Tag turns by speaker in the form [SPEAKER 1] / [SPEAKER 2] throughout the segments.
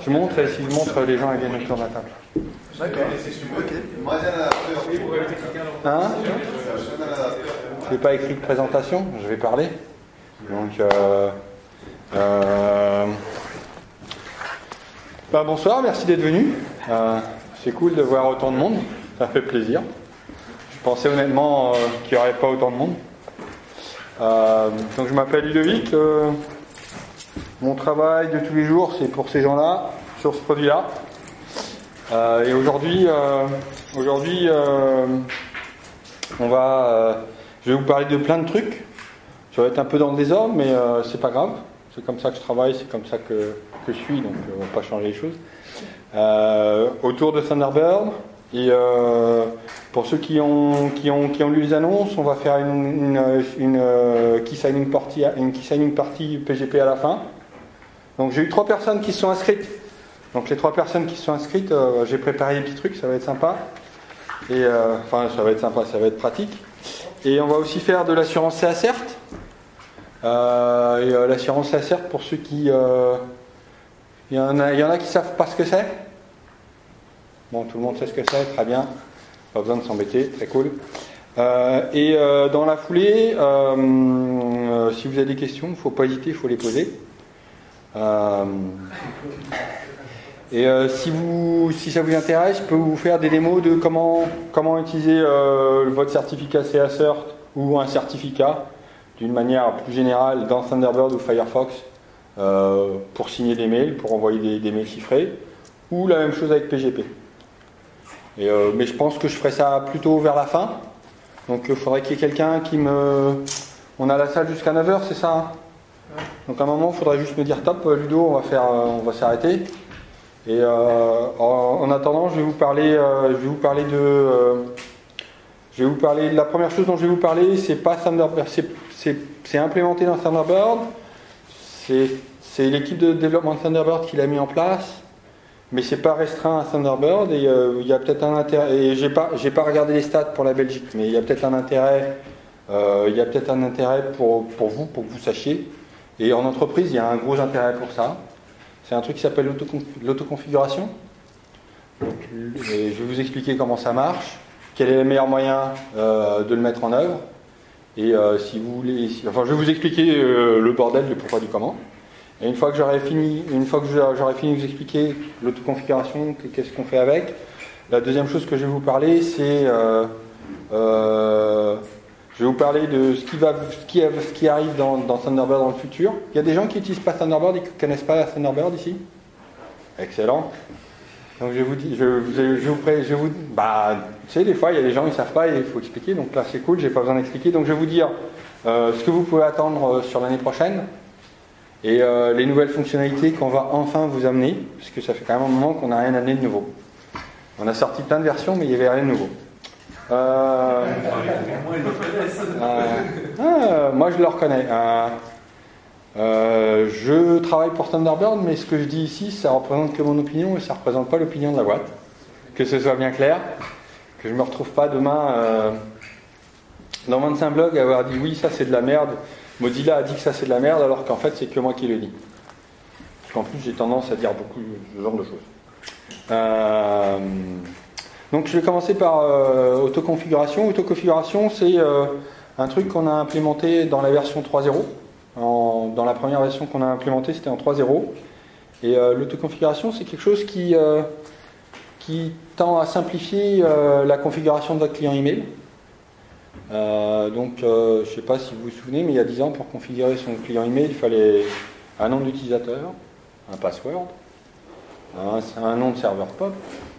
[SPEAKER 1] tu montres et si je montre, les gens ils viennent autour de la table.
[SPEAKER 2] D'accord. Ok.
[SPEAKER 1] Hein? Je n'ai pas écrit de présentation, je vais parler. Donc, bonsoir, merci d'être venu. C'est cool de voir autant de monde, ça fait plaisir. Je pensais honnêtement qu'il n'y aurait pas autant de monde. Donc je m'appelle Ludovic. Mon travail de tous les jours, c'est pour ces gens-là, sur ce produit-là. Et aujourd'hui, je vais vous parler de plein de trucs. Ça va être un peu dans le désordre, mais c'est pas grave. C'est comme ça que je travaille, c'est comme ça que je suis, donc on va pas changer les choses. Autour de Thunderbird, et pour ceux qui ont lu les annonces, on va faire une key signing party PGP à la fin. Donc j'ai eu 3 personnes qui se sont inscrites. Donc les 3 personnes qui se sont inscrites, j'ai préparé des petits trucs, ça va être sympa. Et ça va être sympa, ça va être pratique. Et on va aussi faire de l'assurance CACERT. L'assurance CACERT, pour ceux qui... Il y en a qui savent pas ce que c'est. Bon, tout le monde sait ce que c'est, très bien. Pas besoin de s'embêter, très cool. Dans la foulée, si vous avez des questions, il ne faut pas hésiter, il faut les poser. Si ça vous intéresse, je peux vous faire des démos de comment utiliser votre certificat CACERT ou un certificat d'une manière plus générale dans Thunderbird ou Firefox pour signer des mails, pour envoyer des mails chiffrés, ou la même chose avec PGP. Mais je pense que je ferai ça plutôt vers la fin. Donc il faudrait qu'il y ait quelqu'un qui me... On a la salle jusqu'à 9h, c'est ça, hein? Donc à un moment, il faudrait juste me dire top, Ludo, on va s'arrêter. Et en attendant, je vais vous parler de la première chose dont je vais vous parler. C'est pas Thunderbird, c'est implémenté dans Thunderbird. C'est l'équipe de développement de Thunderbird qui l'a mis en place, mais c'est pas restreint à Thunderbird. Et il y a peut-être un intérêt. Et j'ai pas regardé les stats pour la Belgique, mais il y a peut-être un intérêt. Pour vous, pour que vous sachiez. Et en entreprise, il y a un gros intérêt pour ça. C'est un truc qui s'appelle l'autoconfiguration. Je vais vous expliquer comment ça marche, quel est le meilleur moyen de le mettre en œuvre. Et si vous voulez, je vais vous expliquer le bordel, le pourquoi du comment. Et une fois que j'aurai fini de vous expliquer l'autoconfiguration, qu'est-ce qu'on fait avec, la deuxième chose que je vais vous parler, c'est je vais vous parler de ce qui arrive dans Thunderbird dans le futur. Il y a des gens qui n'utilisent pas Thunderbird et qui ne connaissent pas Thunderbird ici? Excellent. Donc tu sais, des fois il y a des gens qui ne savent pas et il faut expliquer. Donc là c'est cool, j'ai pas besoin d'expliquer. Donc je vais vous dire ce que vous pouvez attendre sur l'année prochaine et les nouvelles fonctionnalités qu'on va enfin vous amener, parce que ça fait quand même un moment qu'on n'a rien amené de nouveau. On a sorti plein de versions, mais il n'y avait rien de nouveau. Moi je le reconnais. Je travaille pour Thunderbird, mais ce que je dis ici, ça représente que mon opinion et ça représente pas l'opinion de la boîte. Que ce soit bien clair, que je me retrouve pas demain dans 25 blogs à avoir dit oui ça c'est de la merde. Mozilla a dit que ça c'est de la merde alors qu'en fait c'est que moi qui le dis. Parce qu'en plus j'ai tendance à dire beaucoup ce genre de choses. Donc je vais commencer par autoconfiguration. Autoconfiguration, c'est un truc qu'on a implémenté dans la version 3.0. Dans la première version qu'on a implémentée, c'était en 3.0. Et l'autoconfiguration, c'est quelque chose qui tend à simplifier la configuration de votre client email. Je ne sais pas si vous vous souvenez, mais il y a 10 ans, pour configurer son client email, il fallait un nom d'utilisateur, un password, un nom de serveur POP,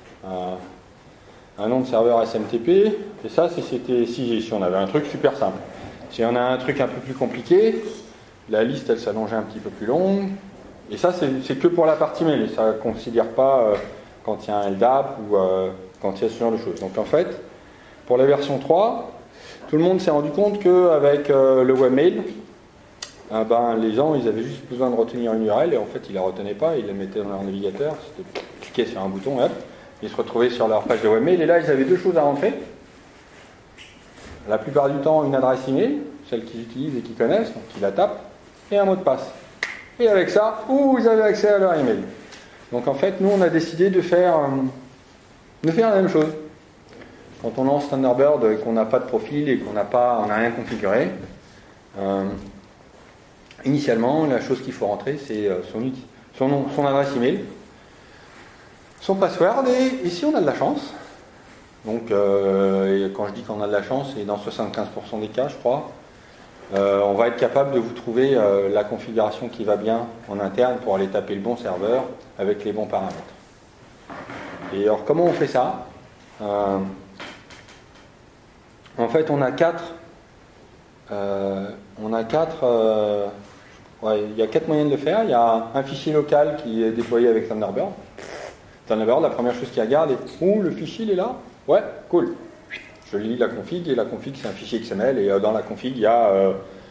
[SPEAKER 1] un nom de serveur SMTP, et ça c'était si on avait un truc super simple. Si on a un truc un peu plus compliqué, la liste elle s'allongeait un petit peu plus longue, et ça c'est que pour la partie mail, et ça ne considère pas quand il y a un LDAP ou quand il y a ce genre de choses. Donc en fait, pour la version 3, tout le monde s'est rendu compte qu'avec le webmail, les gens ils avaient juste besoin de retenir une URL, et en fait ils ne la retenaient pas, ils la mettaient dans leur navigateur, c'était cliquer sur un bouton, hop. Ils se retrouvaient sur leur page de webmail et là ils avaient 2 choses à rentrer. La plupart du temps une adresse email, celle qu'ils utilisent et qu'ils connaissent, donc ils la tapent, et un mot de passe. Et avec ça, vous avez accès à leur email. Donc en fait, nous on a décidé de faire la même chose. Quand on lance Thunderbird et qu'on n'a pas de profil et qu'on n'a rien configuré, initialement, la chose qu'il faut rentrer, c'est son nom, son adresse email, son password, et si on a de la chance, donc et quand je dis qu'on a de la chance, c'est dans 75% des cas, je crois, on va être capable de vous trouver la configuration qui va bien en interne pour aller taper le bon serveur avec les bons paramètres. Et alors comment on fait ça? En fait, on a quatre. Il y a 4 moyens de le faire. Il y a un fichier local qui est déployé avec Thunderbird. Thunderbird, la première chose qu'il regarde est le fichier il est là? Ouais, cool. Je lis la config, et la config c'est un fichier XML, et dans la config il y a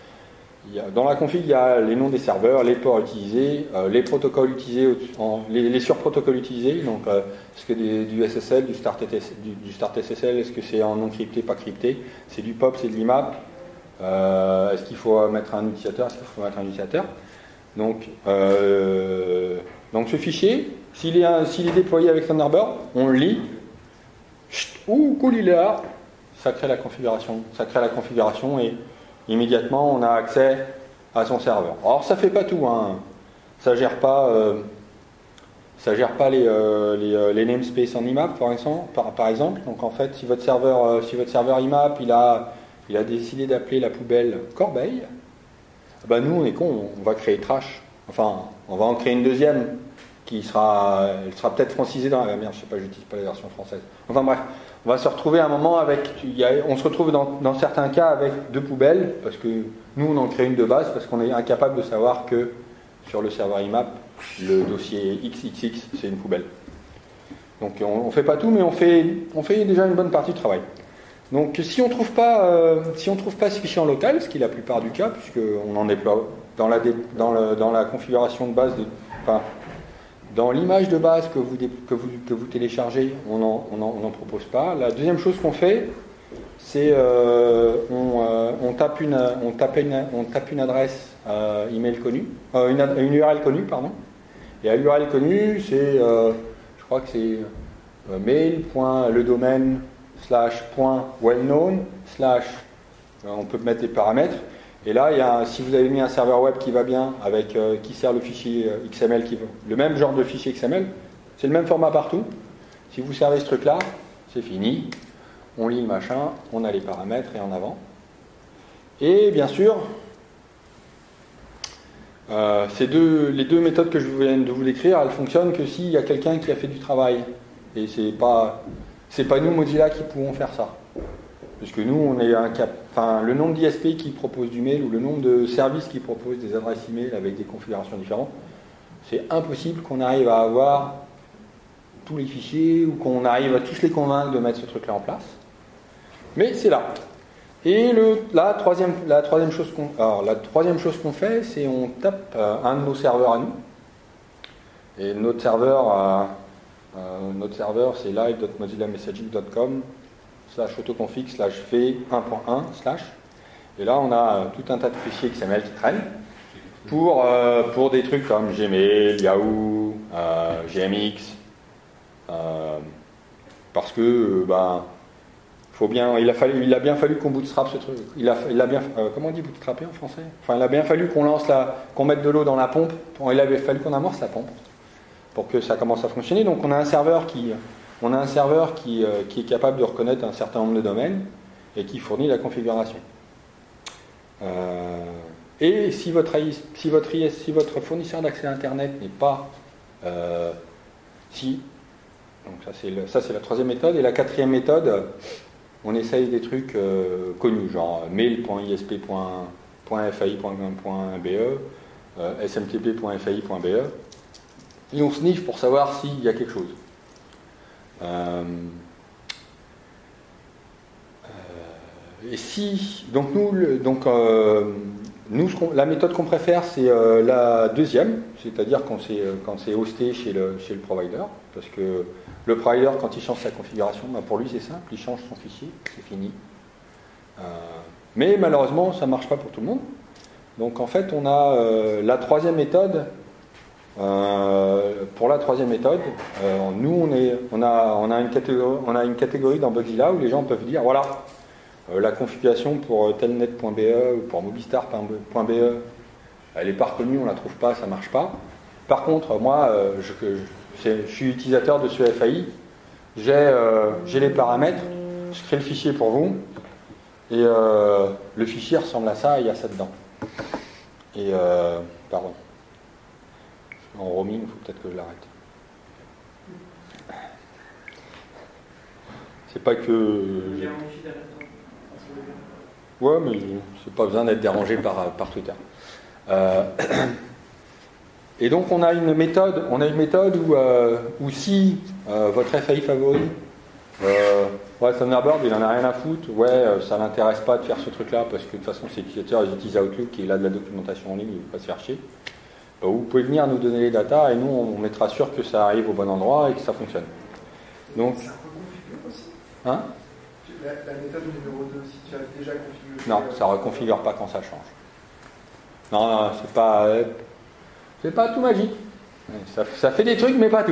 [SPEAKER 1] les noms des serveurs, les ports utilisés, les protocoles utilisés, les surprotocoles utilisés, donc est-ce que du SSL, du Start SSL, est-ce que c'est en non crypté, pas crypté, c'est du POP, c'est de l'IMAP, est-ce qu'il faut mettre un utilisateur, donc ce fichier, s'il est déployé avec Thunderbird, on le lit, cool, il est là, ça crée la configuration, et immédiatement on a accès à son serveur. Alors ça fait pas tout, hein. Ça gère pas les namespaces en IMAP par exemple. Donc en fait, si votre serveur IMAP il a décidé d'appeler la poubelle Corbeil, ben nous on est con, on va créer trash. Enfin, on va en créer une deuxième elle sera peut-être francisée dans la merde, je sais pas, j'utilise pas la version française. Enfin bref, on va se retrouver à un moment on se retrouve dans certains cas avec 2 poubelles, parce que nous on en crée une de base, parce qu'on est incapable de savoir que sur le serveur IMAP, le dossier XXX c'est une poubelle. Donc on fait pas tout, mais on fait déjà une bonne partie du travail. Donc si on trouve pas ce fichier en local, ce qui est la plupart du cas, puisqu'on en déploie dans la configuration de base dans l'image de base que vous téléchargez, on n'en propose pas. La deuxième chose qu'on fait, c'est on tape une adresse email connue, une URL connue, pardon. Et à l'URL connue, c'est, je crois que c'est mail.ledomaine /.wellknown/ on peut mettre des paramètres. Et là, si vous avez mis un serveur web qui va bien, qui sert le fichier XML, le même genre de fichier XML, c'est le même format partout. Si vous servez ce truc-là, c'est fini. On lit le machin, on a les paramètres et en avant. Et bien sûr, les deux méthodes que je viens de vous décrire, elles fonctionnent que s'il y a quelqu'un qui a fait du travail. Et c'est pas nous, Mozilla, qui pouvons faire ça. Puisque nous, on est le nombre d'ISP qui proposent du mail ou le nombre de services qui proposent des adresses email avec des configurations différentes, c'est impossible qu'on arrive à avoir tous les fichiers ou qu'on arrive à tous les convaincre de mettre ce truc-là en place. Mais c'est là. Et la troisième chose qu'on fait, c'est on tape un de nos serveurs à nous. Et notre serveur, c'est live.mozillamessaging.com /autoconfig /v 1.1 / et là on a tout un tas de fichiers XML qui traînent pour des trucs comme Gmail, Yahoo, GMX, parce que il a bien fallu qu'on bootstrap ce truc. Comment on dit bootstrapper en français? Enfin, il a bien fallu qu'on mette de l'eau dans la pompe. Il avait fallu qu'on amorce la pompe pour que ça commence à fonctionner. Donc on a un serveur qui est capable de reconnaître un certain nombre de domaines et qui fournit la configuration. Et si votre fournisseur d'accès à Internet n'est pas... donc ça c'est la troisième méthode. Et la quatrième méthode, on essaye des trucs connus, genre mail.isp.fai.be, smtp.fai.be, et on sniffe pour savoir s'il y a quelque chose. La méthode qu'on préfère, c'est la deuxième, c'est-à-dire quand c'est hosté chez le provider, parce que le provider, quand il change sa configuration, pour lui c'est simple, il change son fichier, c'est fini. Mais malheureusement, ça ne marche pas pour tout le monde. Donc en fait, on a la troisième méthode pour la troisième méthode, nous on a une catégorie dans Bugzilla où les gens peuvent dire voilà, la configuration pour telnet.be ou pour mobistar.be, elle n'est pas reconnue, on ne la trouve pas, ça ne marche pas. Par contre, moi, je suis utilisateur de ce FAI, j'ai les paramètres, je crée le fichier pour vous, et le fichier ressemble à ça, il y a ça dedans. Et, pardon, en roaming, il faut peut-être que je l'arrête. C'est pas que... Ouais, mais c'est pas besoin d'être dérangé par Twitter. Et donc on a une méthode où si votre FAI favori, Thunderbird il en a rien à foutre, ça l'intéresse pas de faire ce truc là parce que de toute façon ces utilisateurs ils utilisent Outlook et il a de la documentation en ligne, il ne va pas se faire chier. Vous pouvez venir nous donner les datas et nous on mettra sûr que ça arrive au bon endroit et que ça fonctionne. Donc,
[SPEAKER 2] ça reconfigure aussi
[SPEAKER 1] hein?
[SPEAKER 2] La méthode numéro 2, si tu as déjà configuré...
[SPEAKER 1] Non, ça ne reconfigure pas quand ça change. Non, c'est pas tout magique. Ça fait des trucs, mais pas tout.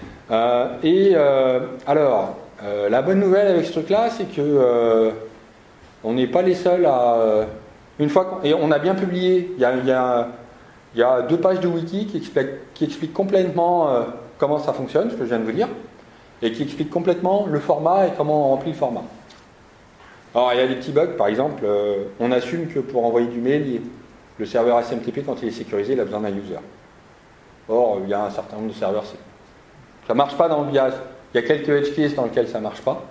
[SPEAKER 1] Alors, la bonne nouvelle avec ce truc-là, c'est que on n'est pas les seuls à... et on a bien publié, il y a 2 pages de wiki qui expliquent complètement comment ça fonctionne, ce que je viens de vous dire, et qui expliquent complètement le format et comment on remplit le format. Alors, il y a des petits bugs, par exemple, on assume que pour envoyer du mail, le serveur SMTP, quand il est sécurisé, il a besoin d'un user. Or, il y a un certain nombre de serveurs. Ça ne marche pas il y a quelques edge cases dans lesquels ça ne marche pas.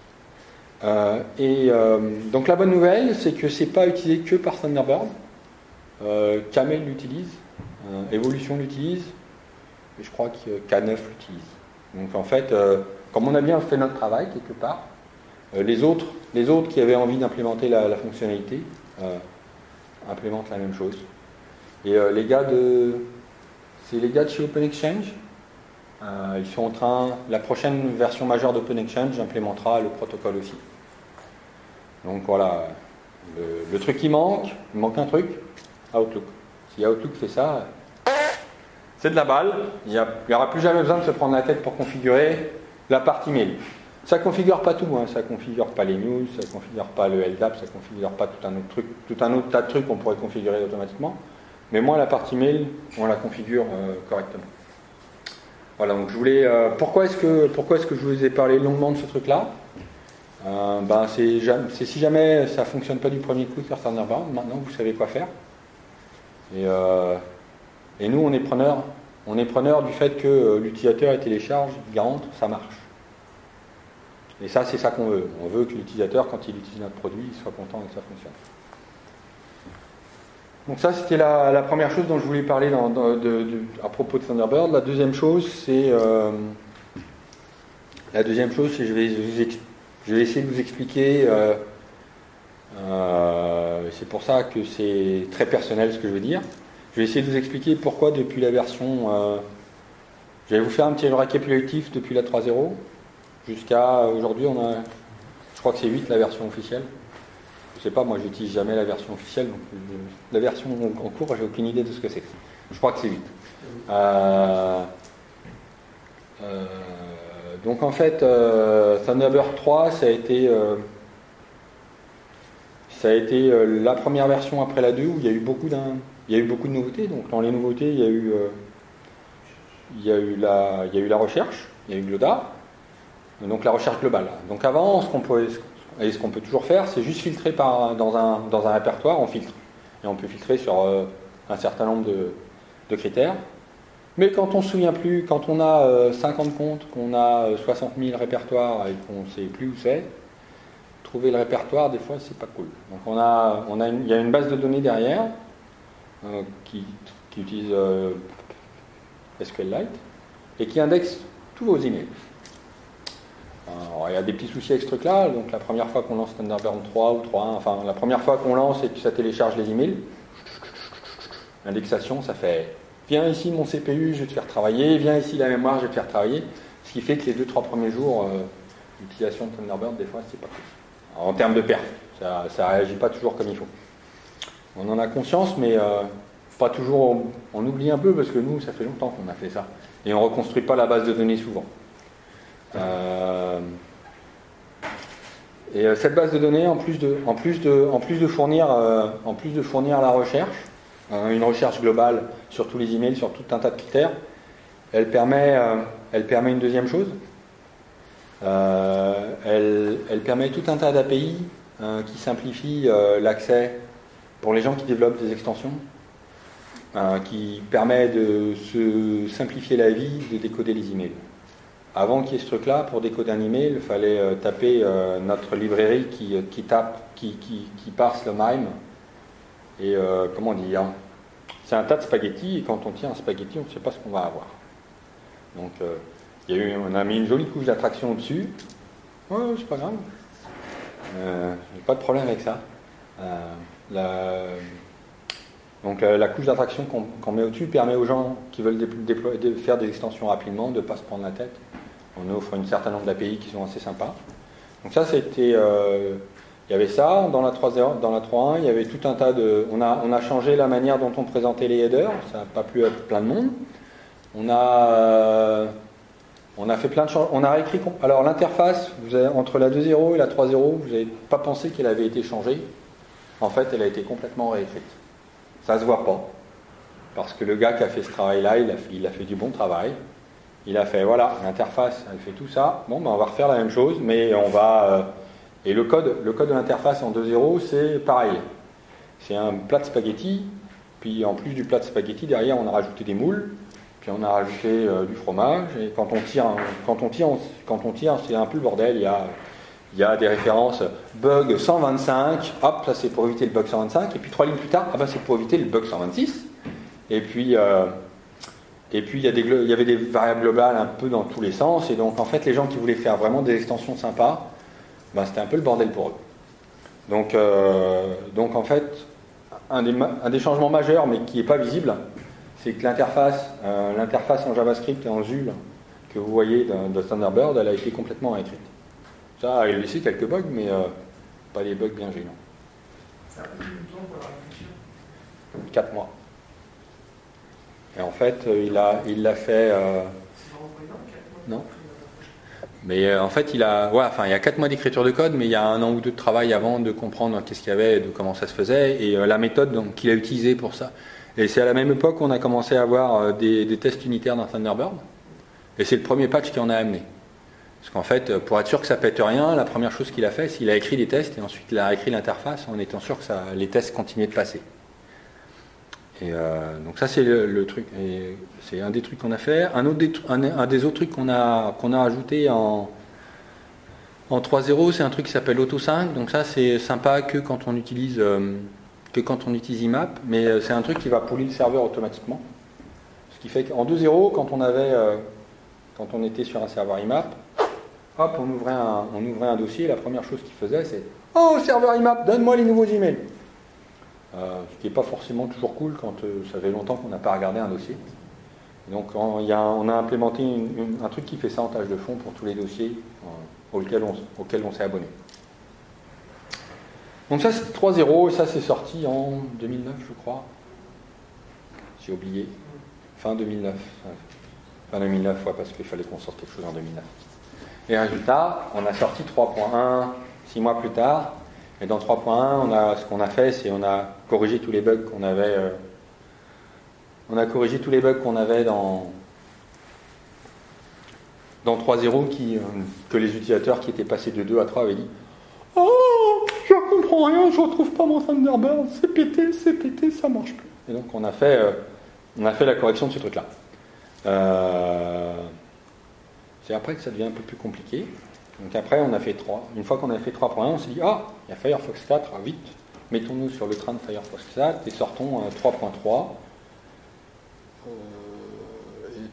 [SPEAKER 1] Donc la bonne nouvelle, c'est que ce n'est pas utilisé que par Thunderbird. Camel l'utilise, Evolution l'utilise, et je crois que K9 l'utilise. Donc en fait, comme on a bien fait notre travail quelque part, les autres qui avaient envie d'implémenter la fonctionnalité implémentent la même chose. Et les gars de chez OpenExchange, ils sont en train, la prochaine version majeure d'OpenExchange implémentera le protocole aussi. Donc voilà, le truc il manque un truc, Outlook. Si Outlook fait ça, c'est de la balle, il n'y aura plus jamais besoin de se prendre la tête pour configurer la partie mail. Ça ne configure pas tout, ça ne configure pas les news, ça ne configure pas le LDAP, ça ne configure pas tout un autre tas de trucs qu'on pourrait configurer automatiquement. Mais moi, la partie mail, on la configure correctement. Voilà, donc je voulais... pourquoi est-ce que je vous ai parlé longuement de ce truc-là? C'est si jamais ça ne fonctionne pas du premier coup sur Thunderbird, maintenant vous savez quoi faire. Et nous, on est preneur du fait que l'utilisateur télécharge, il rentre, ça marche. Et ça, c'est ça qu'on veut. On veut que l'utilisateur, quand il utilise notre produit, il soit content et que ça fonctionne. Donc ça, c'était la première chose dont je voulais parler à propos de Thunderbird. La deuxième chose, c'est je vais essayer de vous expliquer. C'est pour ça que c'est très personnel ce que je veux dire. Je vais essayer de vous expliquer pourquoi depuis la version... je vais vous faire un petit récapitulatif depuis la 3.0 jusqu'à aujourd'hui. Je crois que c'est 8 la version officielle. Je sais pas, moi j'utilise jamais la version officielle, donc la version en cours, j'ai aucune idée de ce que c'est. Je crois que c'est 8. Donc en fait, Thunderbird 3, ça a été la première version après la 2 où il y a eu beaucoup de nouveautés. Donc dans les nouveautés, il y a eu la recherche, il y a eu Gloda, donc la recherche globale. Donc avant, ce qu'on peut toujours faire, c'est juste filtrer dans un répertoire, on filtre. Et on peut filtrer sur un certain nombre de critères. Mais quand on ne se souvient plus, quand on a 50 comptes, qu'on a 60 000 répertoires et qu'on ne sait plus où c'est, trouver le répertoire, des fois, c'est pas cool. Donc il y a une base de données derrière qui utilise SQLite et qui indexe tous vos emails. Alors, il y a des petits soucis avec ce truc-là. Donc la première fois qu'on lance Thunderbird 3 ou 3.1, enfin la première fois qu'on lance et que ça télécharge les emails, l'indexation, ça fait viens ici mon CPU, je vais te faire travailler, viens ici la mémoire, je vais te faire travailler. Ce qui fait que les 2-3 premiers jours d'utilisation de Thunderbird, des fois, c'est pas cool. Alors, en termes de perf, ça ne réagit pas toujours comme il faut. On en a conscience, mais pas toujours. On oublie un peu parce que nous, ça fait longtemps qu'on a fait ça. Et on ne reconstruit pas la base de données souvent. Cette base de données, en plus de fournir la recherche, une recherche globale sur tous les emails, sur tout un tas de critères, elle permet une deuxième chose. Elle permet tout un tas d'API qui simplifient l'accès pour les gens qui développent des extensions, qui permet de se simplifier la vie de décoder les emails. Avant qu'il y ait ce truc-là, pour décoder un email, il fallait taper notre librairie qui parse le MIME. Et comment dire, c'est un tas de spaghettis, et quand on tire un spaghetti, on ne sait pas ce qu'on va avoir. Donc, on a mis une jolie couche d'attraction au-dessus. Ouais, c'est pas grave. J'ai pas de problème avec ça. La couche d'attraction qu'on met au-dessus permet aux gens qui veulent faire des extensions rapidement de ne pas se prendre la tête. On offre un certain nombre d'API qui sont assez sympas. Donc ça, c'était... il y avait ça. Dans la 3.1, il y avait tout un tas de... On a changé la manière dont on présentait les headers. Ça n'a pas plu à plein de monde. On a fait plein de changements. On a réécrit... Alors l'interface, entre la 2.0 et la 3.0, vous n'avez pas pensé qu'elle avait été changée. En fait, elle a été complètement réécrite. Ça ne se voit pas. Parce que le gars qui a fait ce travail-là, il a fait du bon travail. Il a fait, voilà, l'interface, elle fait tout ça. Bon, ben on va refaire la même chose, mais on va... et le code de l'interface en 2.0, c'est pareil. C'est un plat de spaghetti, puis en plus du plat de spaghetti, derrière, on a rajouté des moules, puis on a rajouté du fromage, et quand on tire, c'est un peu le bordel. Il y a des références bug 125, hop, ça c'est pour éviter le bug 125, et puis 3 lignes plus tard, c'est pour éviter le bug 126. Et puis il y avait des variables globales un peu dans tous les sens, et donc en fait les gens qui voulaient faire vraiment des extensions sympas, c'était un peu le bordel pour eux. Donc en fait, un des changements majeurs, mais qui n'est pas visible, c'est que l'interface en JavaScript et en Zul que vous voyez de Thunderbird, elle a été complètement réécrite. Ça, il a laissé quelques bugs, mais pas des bugs bien gênants.
[SPEAKER 2] Ça a pris du temps pour la réflexion.
[SPEAKER 1] 4 mois. Et en fait, il l'a fait...
[SPEAKER 2] C'est vraiment président, 4 mois.
[SPEAKER 1] Non. Mais en fait, il y a 4 mois d'écriture de code, mais il y a 1 an ou 2 de travail avant de comprendre qu'est-ce qu'il y avait, de comment ça se faisait, et la méthode qu'il a utilisée pour ça. Et c'est à la même époque qu'on a commencé à avoir des tests unitaires dans Thunderbird, et c'est le premier patch qui en a amené. Parce qu'en fait, pour être sûr que ça pète rien, la première chose qu'il a fait, c'est qu'il a écrit des tests, et ensuite il a écrit l'interface en étant sûr que les tests continuaient de passer. Et donc ça c'est le truc, et c'est un des trucs qu'on a fait. Un des autres trucs qu'on a ajouté en 3.0, c'est un truc qui s'appelle Auto-Sync. Donc ça c'est sympa que quand on utilise IMAP, mais c'est un truc qui va pooler le serveur automatiquement. Ce qui fait qu'en 2.0, quand on était sur un serveur IMAP, hop, on ouvrait un dossier, la première chose qu'il faisait c'est « Oh, serveur IMAP, donne-moi les nouveaux emails !» Ce qui n'est pas forcément toujours cool quand ça fait longtemps qu'on n'a pas regardé un dossier. Donc on a implémenté un truc qui fait ça en tâche de fond pour tous les dossiers auxquels on s'est abonné. Donc ça c'est 3.0 et ça c'est sorti en 2009 je crois. J'ai oublié. Fin 2009. Fin 2009, ouais, parce qu'il fallait qu'on sorte quelque chose en 2009. Et résultat, on a sorti 3.1 6 mois plus tard. Et dans 3.1, ce qu'on a fait, c'est on a corrigé tous les bugs qu'on avait. Dans 3.0 que les utilisateurs qui étaient passés de 2 à 3 avaient dit « Oh, je comprends rien, je retrouve pas mon Thunderbird, c'est pété, ça marche plus. » Et donc on a fait la correction de ce truc-là. C'est après que ça devient un peu plus compliqué. Donc après, on a fait 3. Une fois qu'on a fait 3.1, on s'est dit, il y a Firefox 4, vite, mettons-nous sur le train de Firefox 4 et sortons 3.3. Et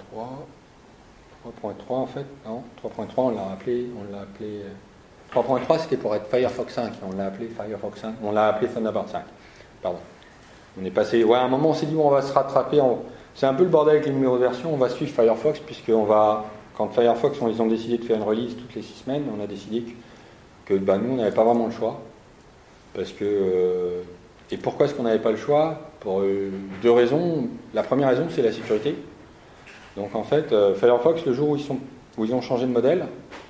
[SPEAKER 1] 3.3 en fait, non, 3.3 on l'a appelé 3.3 c'était pour être Firefox 5, on l'a appelé Firefox 5, on l'a appelé Thunderbird 5. Pardon. On est passé, à un moment on s'est dit, on va se rattraper, c'est un peu le bordel avec les numéros de version, on va suivre Firefox quand Firefox, ils ont décidé de faire une release toutes les 6 semaines, on a décidé que nous, on n'avait pas vraiment le choix. Parce que... et pourquoi est-ce qu'on n'avait pas le choix? Pour 2 raisons. La première raison, c'est la sécurité. Donc en fait, Firefox, le jour où ils ont changé de modèle,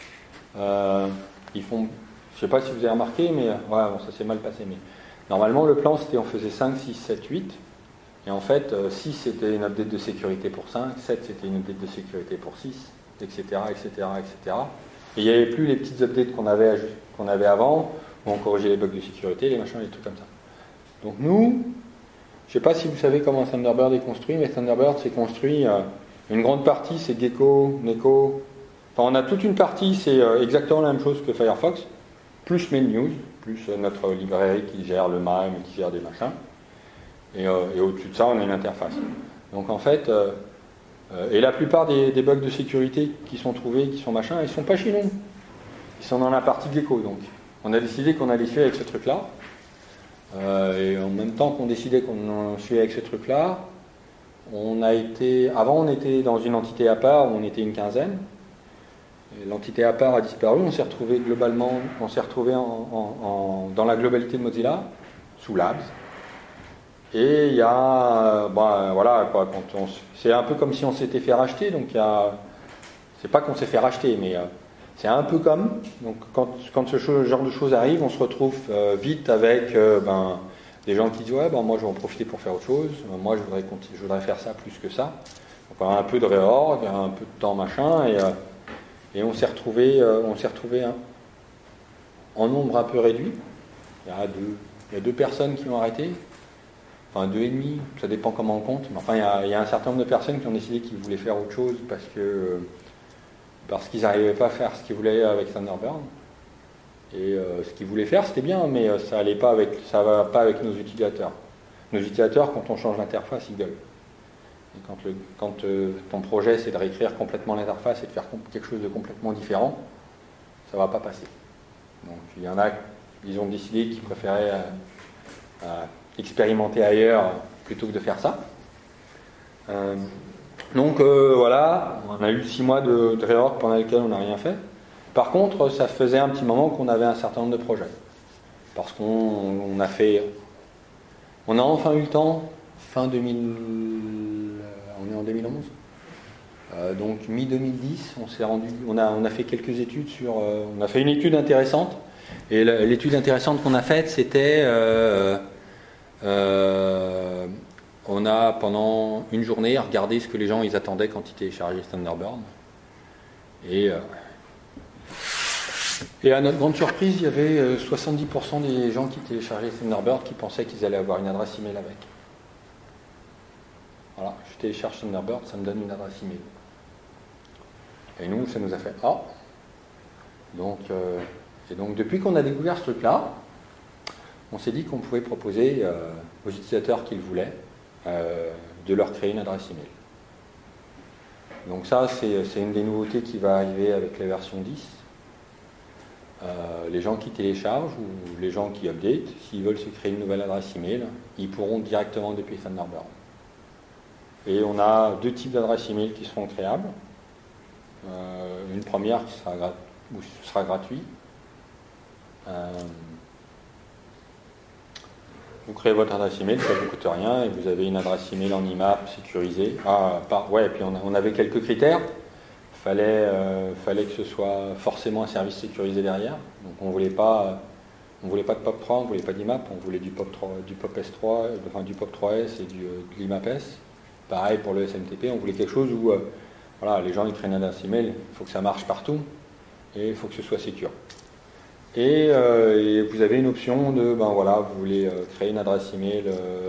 [SPEAKER 1] ils font, je sais pas si vous avez remarqué, mais ouais, bon, ça s'est mal passé. Mais normalement, le plan c'était on faisait 5, 6, 7, 8. Et en fait, 6 c'était une update de sécurité pour 5, 7 c'était une update de sécurité pour 6, etc., etc., etc. Et il n'y avait plus les petites updates qu'on avait avant, où on corrigeait les bugs de sécurité, les machins, les trucs comme ça. Donc nous, je ne sais pas si vous savez comment Thunderbird est construit, mais Thunderbird c'est construit, une grande partie c'est Gecko, Neko. Enfin, on a toute une partie, c'est exactement la même chose que Firefox, plus Mail News, plus notre librairie qui gère le MIME, qui gère des machins. Et au-dessus de ça, on a une interface. Donc en fait, et la plupart des bugs de sécurité qui sont trouvés, qui sont machins, ils sont pas chez nous. Ils sont dans la partie Gecko. Donc on a décidé qu'on allait suivre avec ce truc-là. Et en même temps qu'on décidait qu'on suivait avec ce truc-là, avant on était dans une entité à part où on était une quinzaine. L'entité à part a disparu. On s'est retrouvé globalement, dans la globalité de Mozilla sous Labs. Et il y a, voilà, quoi, c'est un peu comme si on s'était fait racheter, donc c'est pas qu'on s'est fait racheter, mais c'est un peu comme, donc quand ce genre de choses arrive, on se retrouve vite avec des gens qui disent ouais, moi je vais en profiter pour faire autre chose, moi je voudrais faire ça plus que ça, donc un peu de réorg, un peu de temps machin, et on s'est retrouvé en nombre un peu réduit. Il y a deux personnes qui ont arrêté. Enfin, 2,5, ça dépend comment on compte. Mais enfin, il y a un certain nombre de personnes qui ont décidé qu'ils voulaient faire autre chose parce qu'ils n'arrivaient pas à faire ce qu'ils voulaient avec Thunderbird. Et ce qu'ils voulaient faire, c'était bien, mais ça va pas avec nos utilisateurs. Nos utilisateurs, quand on change l'interface, ils gueulent. Et quand ton projet, c'est de réécrire complètement l'interface et de faire quelque chose de complètement différent, ça va pas passer. Donc, il y en a, ils ont décidé qu'ils préféraient expérimenter ailleurs plutôt que de faire ça. Donc voilà, on a eu 6 mois de réorg pendant lesquels on n'a rien fait. Par contre, ça faisait un petit moment qu'on avait un certain nombre de projets. Parce qu'on a enfin eu le temps, fin 2000, on est en 2011. Donc mi-2010, on a fait quelques études on a fait une étude intéressante. Et l'étude intéressante qu'on a faite, c'était on a pendant une journée regardé ce que les gens ils attendaient quand ils téléchargeaient Thunderbird. Et à notre grande surprise, il y avait 70% des gens qui téléchargeaient Thunderbird qui pensaient qu'ils allaient avoir une adresse email avec. Voilà, je télécharge Thunderbird, ça me donne une adresse email. Et nous, ça nous a fait ah. Donc depuis qu'on a découvert ce truc-là, on s'est dit qu'on pouvait proposer aux utilisateurs qui le voulaient de leur créer une adresse email. Donc ça, c'est une des nouveautés qui va arriver avec la version 10. Les gens qui téléchargent ou les gens qui update, s'ils veulent se créer une nouvelle adresse email, ils pourront directement depuis Thunderbird. Et on a 2 types d'adresses email qui seront créables. Une première qui sera gratuite. Vous créez votre adresse email, ça ne vous coûte rien, et vous avez une adresse email en IMAP sécurisée. Et puis on avait quelques critères. Fallait que ce soit forcément un service sécurisé derrière. Donc on voulait pas de POP3, on voulait pas d'IMAP, on voulait du POP S3, enfin du POP3S et de l'IMAP-S. Pareil pour le SMTP, on voulait quelque chose où les gens ils créent une adresse email, il faut que ça marche partout et il faut que ce soit sécure. Et vous avez une option de, vous voulez créer une adresse email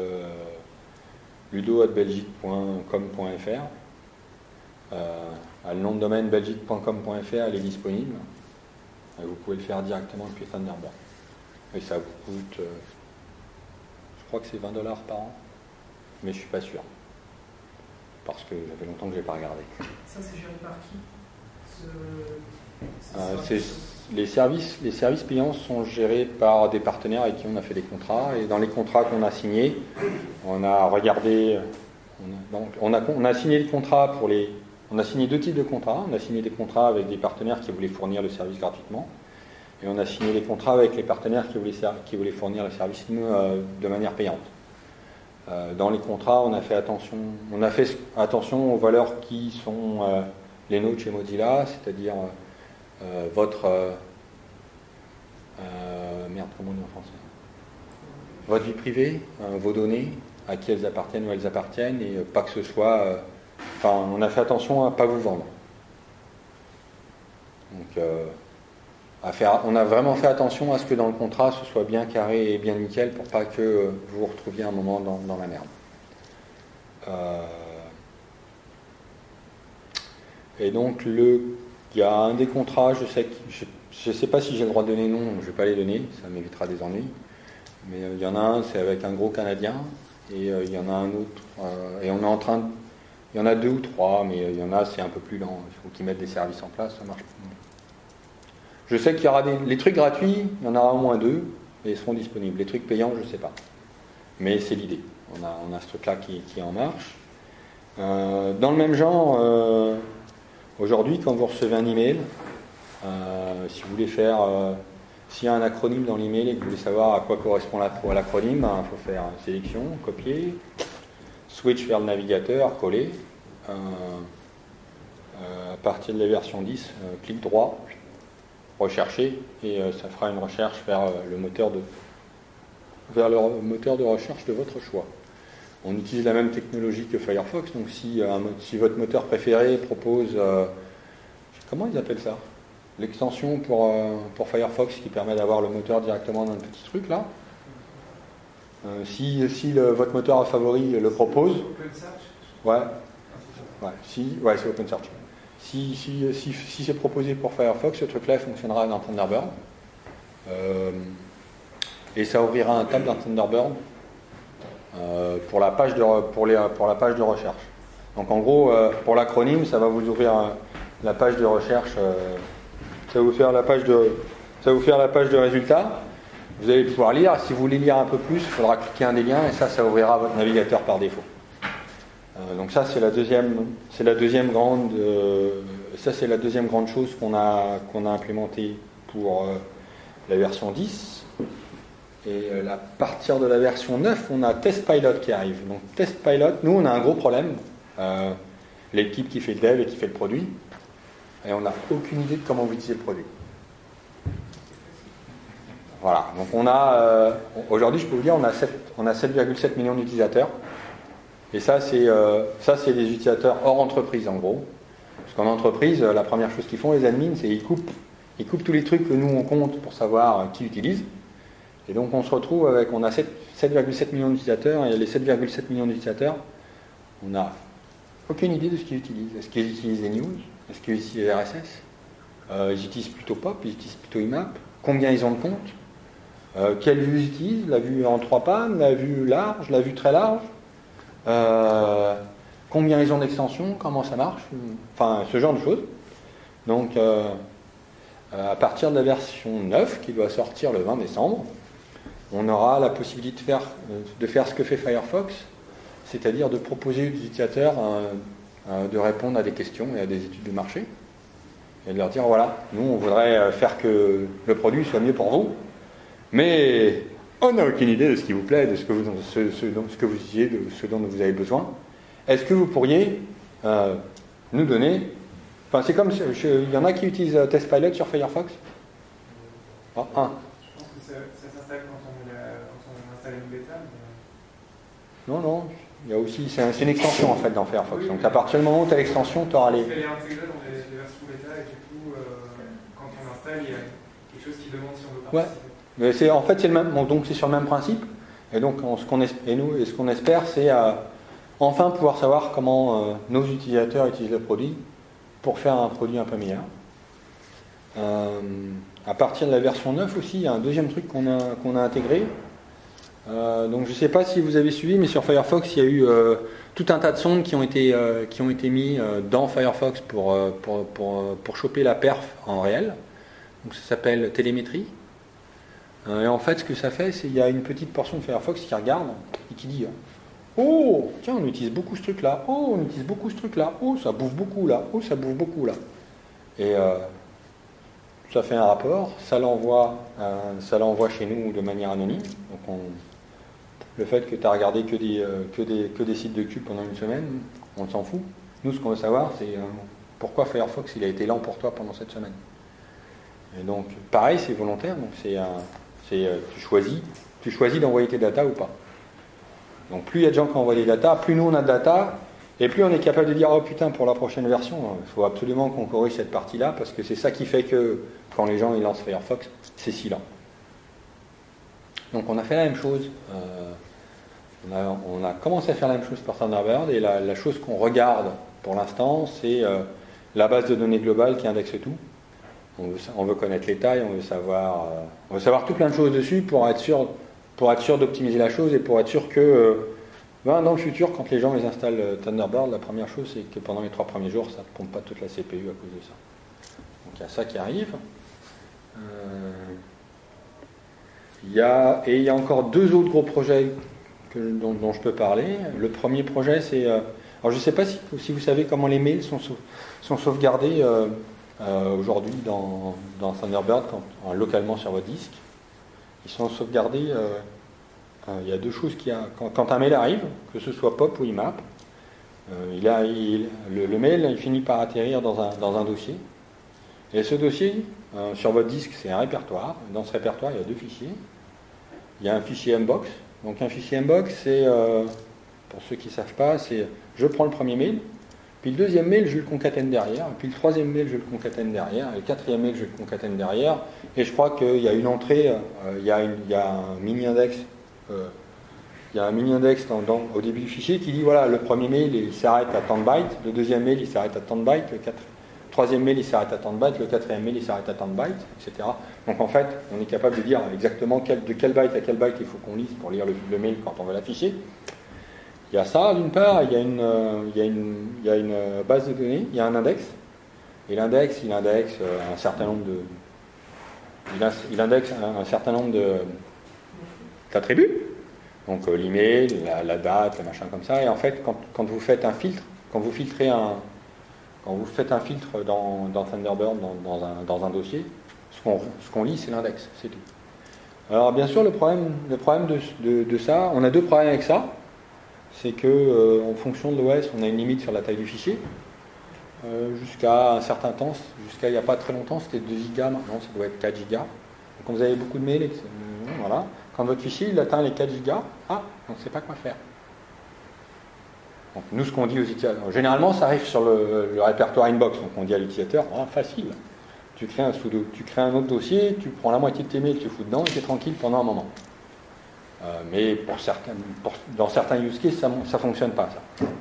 [SPEAKER 1] ludo@belgique.com.fr. Le nom de domaine belgique.com.fr elle est disponible. Et vous pouvez le faire directement depuis Thunderbird. Et ça vous coûte, je crois que c'est $20 par an, mais je suis pas sûr. Parce que ça fait longtemps que je n'ai pas regardé.
[SPEAKER 2] Ça, c'est géré par qui
[SPEAKER 1] les services payants sont gérés par des partenaires avec qui on a fait des contrats. Et dans les contrats qu'on a signés, on a regardé. On a signé le contrat on a signé 2 types de contrats. On a signé des contrats avec des partenaires qui voulaient fournir le service gratuitement. Et on a signé des contrats avec les partenaires qui voulaient fournir le service de manière payante. Dans les contrats, on a fait attention aux valeurs qui sont les nôtres chez Mozilla, c'est-à-dire votre comment on dit en français, votre vie privée, vos données, à qui elles appartiennent, où elles appartiennent, et pas que ce soit. On a fait attention à ne pas vous vendre. Donc, on a vraiment fait attention à ce que dans le contrat, ce soit bien carré et bien nickel pour pas que vous vous retrouviez un moment dans la merde. Et donc, il y a un des contrats, je sais pas si j'ai le droit de donner nom, je ne vais pas les donner, ça m'évitera des ennuis. Mais il y en a un, c'est avec un gros Canadien, et il y en a un autre, et on est en train de. Il y en a 2 ou 3, mais il y en a, c'est un peu plus lent. Il faut qu'ils mettent des services en place, ça marche plus. Je sais qu'il y aura les trucs gratuits, il y en aura au moins 2, et ils seront disponibles. Les trucs payants, je ne sais pas. Mais c'est l'idée. On a ce truc-là qui est en marche. Dans le même genre, aujourd'hui, quand vous recevez un email, si vous voulez faire... s'il y a un acronyme dans l'email et que vous voulez savoir à quoi correspond l'acronyme, il faut faire sélection, copier, switch vers le navigateur, coller. À partir de la version 10, clic droit, rechercher, et ça fera une recherche vers le moteur de recherche de votre choix. On utilise la même technologie que Firefox, donc si votre moteur préféré propose, comment ils appellent ça, l'extension pour Firefox qui permet d'avoir le moteur directement dans le petit truc là, si votre moteur favori le propose, c'est OpenSearch. Si c'est proposé pour Firefox, ce truc-là fonctionnera dans Thunderbird. Et ça ouvrira un tab dans Thunderbird pour la page de recherche. Donc en gros, pour l'acronyme, ça va vous ouvrir la page de recherche. Ça va vous faire la page de résultats. Vous allez pouvoir lire. Si vous voulez lire un peu plus, il faudra cliquer un des liens et ça ouvrira votre navigateur par défaut. Donc ça c'est la deuxième grande chose qu'on a implémentée pour la version 10. Et à partir de la version 9, on a TestPilot qui arrive. Donc TestPilot, nous on a un gros problème. L'équipe qui fait le dev et qui fait le produit, et on n'a aucune idée de comment vous utilisez le produit. Voilà. Donc aujourd'hui je peux vous dire on a 7,7 millions d'utilisateurs. Et ça c'est les utilisateurs hors entreprise en gros. Parce qu'en entreprise, la première chose qu'ils font les admins, c'est ils coupent tous les trucs que nous on compte pour savoir qui utilise. Et donc on se retrouve on a 7,7 millions d'utilisateurs, et les 7,7 millions d'utilisateurs, on n'a aucune idée de ce qu'ils utilisent. Est-ce qu'ils utilisent les news? Est-ce qu'ils utilisent les RSS? Ils utilisent plutôt Pop, ils utilisent plutôt IMAP. Combien ils ont de comptes? Quelle vue ils utilisent? La vue en 3 pannes, la vue large, la vue très large? Combien ils ont d'extensions, comment ça marche, enfin ce genre de choses. Donc à partir de la version 9 qui doit sortir le 20 décembre, on aura la possibilité de faire ce que fait Firefox, c'est-à-dire de proposer aux utilisateurs de répondre à des questions et à des études de marché et de leur dire voilà, nous on voudrait faire que le produit soit mieux pour vous, mais on n'a aucune idée de ce qui vous plaît, de ce que vous utilisez, de ce dont vous avez besoin. Est-ce que vous pourriez nous donner... Enfin, c'est comme... Il y en a qui utilisent TestPilot sur Firefox?
[SPEAKER 2] Je pense que ça s'installe quand on installe une bêta. Mais...
[SPEAKER 1] Non. Il y a aussi... C'est une extension, en fait, dans Firefox. Oui, donc, à partir du moment où tu as l'extension, tu auras les...
[SPEAKER 2] Elle est intégrée dans les versions bêta, et du coup, quand on installe, il y a quelque chose qui demande si on veut participer.
[SPEAKER 1] Mais c'est le même, donc c'est sur le même principe. Et donc ce qu'on espère, c'est enfin pouvoir savoir comment nos utilisateurs utilisent le produit pour faire un produit un peu meilleur. À partir de la version 9 aussi, il y a un deuxième truc qu'on a intégré. Donc je ne sais pas si vous avez suivi, mais sur Firefox, il y a eu tout un tas de sondes qui ont été mis dans Firefox pour choper la perf en réel. Donc ça s'appelle télémétrie. Et en fait, ce que ça fait, c'est qu'il y a une petite portion de Firefox qui regarde et qui dit oh, tiens, on utilise beaucoup ce truc-là. Oh, on utilise beaucoup ce truc-là. Oh, ça bouffe beaucoup là. Oh, ça bouffe beaucoup là. Et ça fait un rapport, ça l'envoie chez nous de manière anonyme. Donc Le fait que tu as regardé que des sites de cube pendant une semaine, on s'en fout. Nous, ce qu'on veut savoir, c'est pourquoi Firefox il a été lent pour toi pendant cette semaine. Et donc, pareil, c'est volontaire. Donc, tu choisis d'envoyer tes datas ou pas. Donc, plus il y a de gens qui envoient des datas, plus nous on a de data, et plus on est capable de dire oh putain, pour la prochaine version, il faut absolument qu'on corrige cette partie-là, parce que c'est ça qui fait que quand les gens ils lancent Firefox, c'est si lent. Donc, on a fait la même chose. On a commencé à faire la même chose pour Thunderbird, et la chose qu'on regarde pour l'instant, c'est la base de données globale qui indexe tout. On veut connaître les tailles, on veut savoir tout plein de choses dessus pour être sûr d'optimiser la chose et pour être sûr que dans le futur, quand les gens les installent Thunderbird, la première chose c'est que pendant les 3 premiers jours, ça ne pompe pas toute la CPU à cause de ça. Donc il y a ça qui arrive. Il y a encore 2 autres gros projets dont je peux parler. Le premier projet, c'est... alors je ne sais pas si vous savez comment les mails sont sauvegardés aujourd'hui dans Thunderbird localement sur votre disque. Ils sont sauvegardés. Il y a 2 choses quand un mail arrive, que ce soit POP ou IMAP, le mail il finit par atterrir dans un dossier. Et ce dossier, sur votre disque, c'est un répertoire. Dans ce répertoire, il y a 2 fichiers. Il y a un fichier Mbox. Donc un fichier Mbox, c'est, pour ceux qui ne savent pas, c'est je prends le premier mail, puis le deuxième mail, je le concatène derrière, puis le troisième mail, je le concatène derrière, et le quatrième mail, je le concatène derrière, et je crois qu'il y a une entrée, il y a un mini-index, au début du fichier qui dit, voilà, le premier mail, il s'arrête à tant de bytes, le deuxième mail, il s'arrête à tant de bytes, le troisième mail, il s'arrête à tant de bytes, le quatrième mail, il s'arrête à tant de bytes, etc. Donc en fait, on est capable de dire exactement de quel byte à quel byte il faut qu'on lise pour lire le mail quand on veut l'afficher. Il y a ça, d'une part, il y a une base de données, il y a un index, et l'index, il indexe un certain nombre d'attributs, donc l'email, la date, machin comme ça, et en fait, quand vous faites un filtre, quand vous faites un filtre dans Thunderbird, dans un dossier, ce qu'on lit, c'est l'index, c'est tout. Alors bien sûr, le problème de ça, on a 2 problèmes avec ça. C'est que en fonction de l'OS, on a une limite sur la taille du fichier. Jusqu'à un certain temps, jusqu'à il n'y a pas très longtemps, c'était 2 gigas, maintenant ça doit être 4 gigas. Donc quand vous avez beaucoup de mails, voilà. Quand votre fichier il atteint les 4 gigas, on ne sait pas quoi faire. Donc nous, ce qu'on dit aux utilisateurs, généralement ça arrive sur le répertoire inbox, donc on dit à l'utilisateur, facile. Tu crées un autre dossier, tu prends la moitié de tes mails, tu fous dedans et tu es tranquille pendant un moment. Mais dans certains use cases, ça ne fonctionne pas,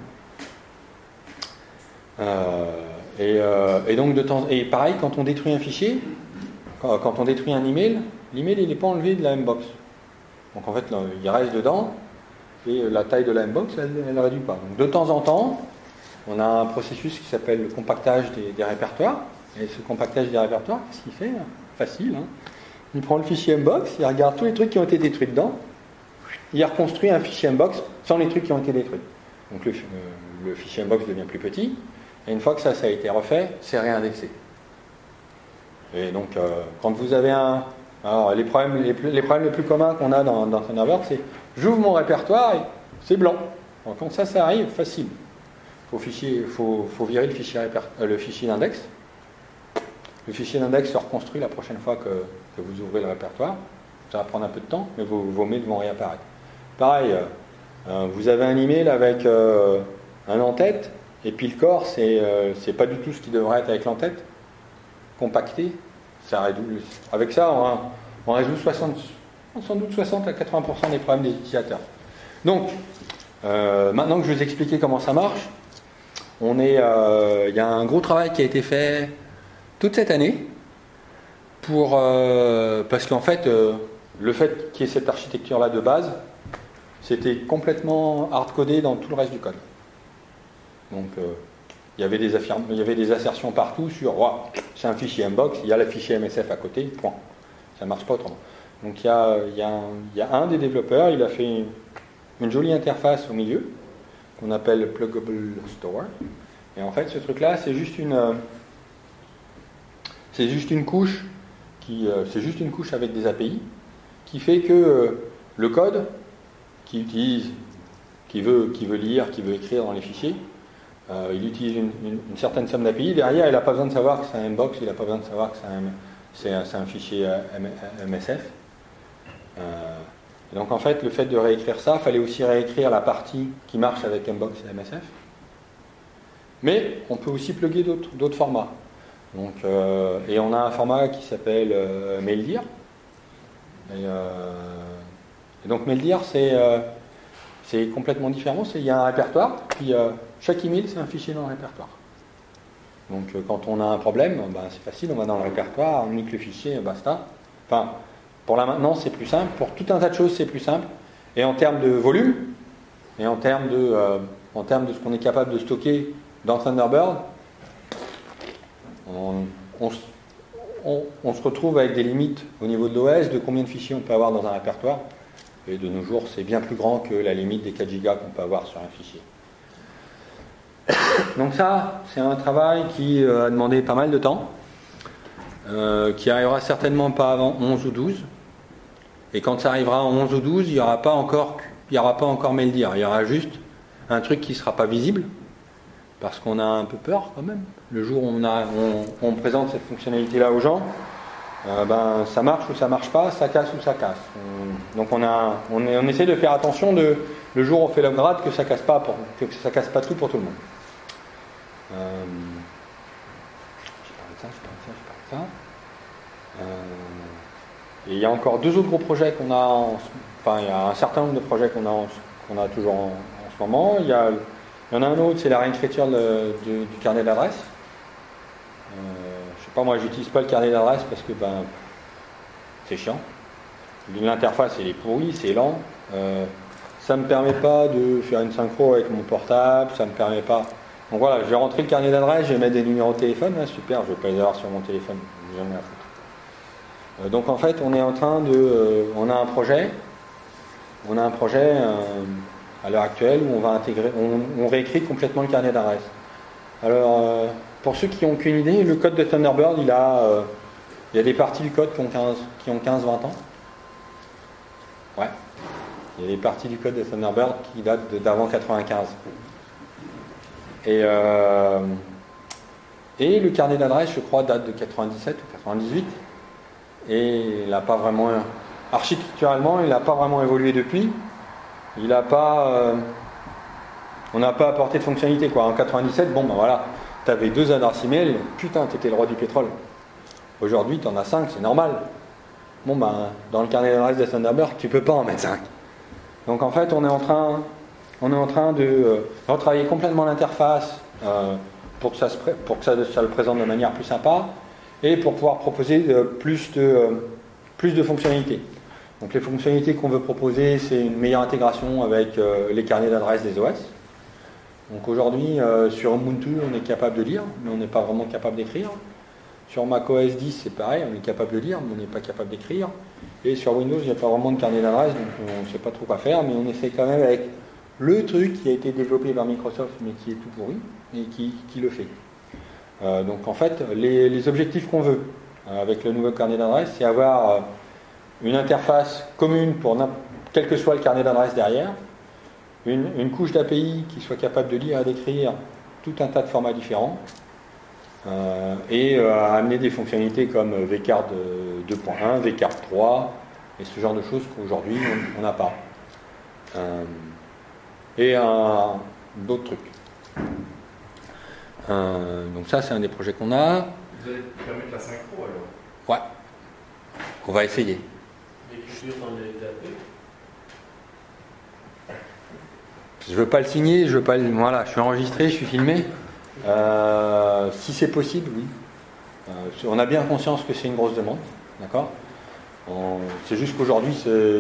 [SPEAKER 1] ça. Et donc et pareil, quand on détruit un fichier, quand on détruit un email, l'email il n'est pas enlevé de la Mbox. Donc en fait, il reste dedans, et la taille de la Mbox, elle ne réduit pas. Donc de temps en temps, on a un processus qui s'appelle le compactage des répertoires. Et ce compactage des répertoires, qu'est-ce qu'il fait ? Facile. Il prend le fichier Mbox, il regarde tous les trucs qui ont été détruits dedans, il reconstruit un fichier Mbox sans les trucs qui ont été détruits. Donc le fichier Mbox devient plus petit, et une fois que ça a été refait, c'est réindexé. Et donc, quand vous avez alors les problèmes les plus communs qu'on a dans Thunderbird, c'est j'ouvre mon répertoire et c'est blanc. Donc, quand ça arrive, facile. Faut virer le fichier d'index. Le fichier d'index se reconstruit la prochaine fois que vous ouvrez le répertoire. Ça va prendre un peu de temps, mais vos mails vont réapparaître. Pareil, vous avez un email avec un en-tête, et puis le corps, c'est pas du tout ce qui devrait être avec l'en-tête. Compacté, ça réduit. Avec ça, on résout sans doute 60 à 80% des problèmes des utilisateurs. Donc, maintenant que je vous ai expliqué comment ça marche, il y a un gros travail qui a été fait toute cette année parce qu'en fait, le fait qu'il y ait cette architecture-là de base, c'était complètement hard-codé dans tout le reste du code. Donc, il y avait des assertions partout sur c'est un fichier Mbox, il y a le fichier MSF à côté, point. Ça ne marche pas autrement. Donc, il y a un des développeurs, il a fait une jolie interface au milieu, qu'on appelle Pluggable Store. Et en fait, ce truc-là, c'est juste une couche c'est juste une couche avec des API qui fait que le code, qui utilise, qui veut lire, qui veut écrire dans les fichiers, il utilise une certaine somme d'API. Derrière, il n'a pas besoin de savoir que c'est un mbox, il n'a pas besoin de savoir que c'est un fichier MSF. Donc en fait, le fait de réécrire ça, il fallait aussi réécrire la partie qui marche avec mbox et MSF. Mais on peut aussi plugger d'autres formats. Donc, et on a un format qui s'appelle MailDir. Et donc MailDir, c'est complètement différent. Il y a un répertoire, puis chaque email, c'est un fichier dans le répertoire. Donc quand on a un problème, c'est facile, on va dans le répertoire, on nique le fichier, et basta. Enfin, pour la maintenance, c'est plus simple. Pour tout un tas de choses, c'est plus simple. Et en termes de volume, et en termes de ce qu'on est capable de stocker dans Thunderbird, on se retrouve avec des limites au niveau de l'OS, de combien de fichiers on peut avoir dans un répertoire. Et de nos jours, c'est bien plus grand que la limite des 4 gigas qu'on peut avoir sur un fichier. Donc ça, c'est un travail qui a demandé pas mal de temps, qui arrivera certainement pas avant 11 ou 12. Et quand ça arrivera en 11 ou 12, il n'y aura pas encore MailDir. Il y aura juste un truc qui ne sera pas visible, parce qu'on a un peu peur quand même. Le jour où on présente cette fonctionnalité-là aux gens, ça marche ou ça marche pas, ça casse ou ça casse. Donc on essaie de faire attention le jour où on fait l'upgrade que ça casse pas tout pour tout le monde. Je parle de ça. Et il y a encore 2 autres gros projets qu'on a. Il y a un certain nombre de projets qu'on a toujours en ce moment. Il y en a un autre, c'est la réécriture du carnet d'adresse. Je sais pas, moi j'utilise pas le carnet d'adresse parce que c'est chiant. L'interface elle est pourrie, c'est lent. Ça me permet pas de faire une synchro avec mon portable, ça me permet pas. Donc voilà, je vais rentrer le carnet d'adresse, je vais mettre des numéros de téléphone, super, je vais pas les avoir sur mon téléphone, jamais à foutre. Donc en fait, on a un projet à l'heure actuelle où on va intégrer, on réécrit complètement le carnet d'adresse. Alors, pour ceux qui n'ont aucune idée, le code de Thunderbird, il y a des parties du code qui ont 15-20 ans. Ouais. Il y a des parties du code de Thunderbird qui datent d'avant 95. Et le carnet d'adresse, je crois, date de 97 ou 98. Et il n'a pas vraiment, architecturalement, il n'a pas vraiment évolué depuis. On n'a pas apporté de fonctionnalité, quoi. En 97, voilà, tu avais 2 adresses email, putain, t'étais le roi du pétrole. Aujourd'hui, tu en as 5, c'est normal. Dans le carnet d'adresse de Thunderbird, tu peux pas en mettre 5. Donc en fait, on est en train de retravailler complètement l'interface pour que ça le présente de manière plus sympa et pour pouvoir proposer plus de fonctionnalités. Donc les fonctionnalités qu'on veut proposer, c'est une meilleure intégration avec les carnets d'adresse des OS. Donc aujourd'hui, sur Ubuntu, on est capable de lire, mais on n'est pas vraiment capable d'écrire. Sur macOS 10, c'est pareil, on est capable de lire, mais on n'est pas capable d'écrire. Et sur Windows, il n'y a pas vraiment de carnet d'adresse, donc on ne sait pas trop quoi faire, mais on essaie quand même avec le truc qui a été développé par Microsoft, mais qui est tout pourri, et qui le fait. Donc en fait, les objectifs qu'on veut avec le nouveau carnet d'adresse, c'est avoir une interface commune pour quel que soit le carnet d'adresse derrière, une couche d'API qui soit capable de lire et d'écrire tout un tas de formats différents, et amener des fonctionnalités comme vCard 2.1, vCard 3, et ce genre de choses qu'aujourd'hui on n'a pas. Et d'autres trucs. Donc ça, c'est un des projets qu'on a.
[SPEAKER 3] Vous allez permettre la synchro alors?
[SPEAKER 1] Ouais. On va essayer.
[SPEAKER 3] L'écriture dans les DAP?
[SPEAKER 1] Je veux pas le signer, voilà, je suis enregistré, je suis filmé. Si c'est possible, oui. On a bien conscience que c'est une grosse demande, d'accord. C'est juste qu'aujourd'hui,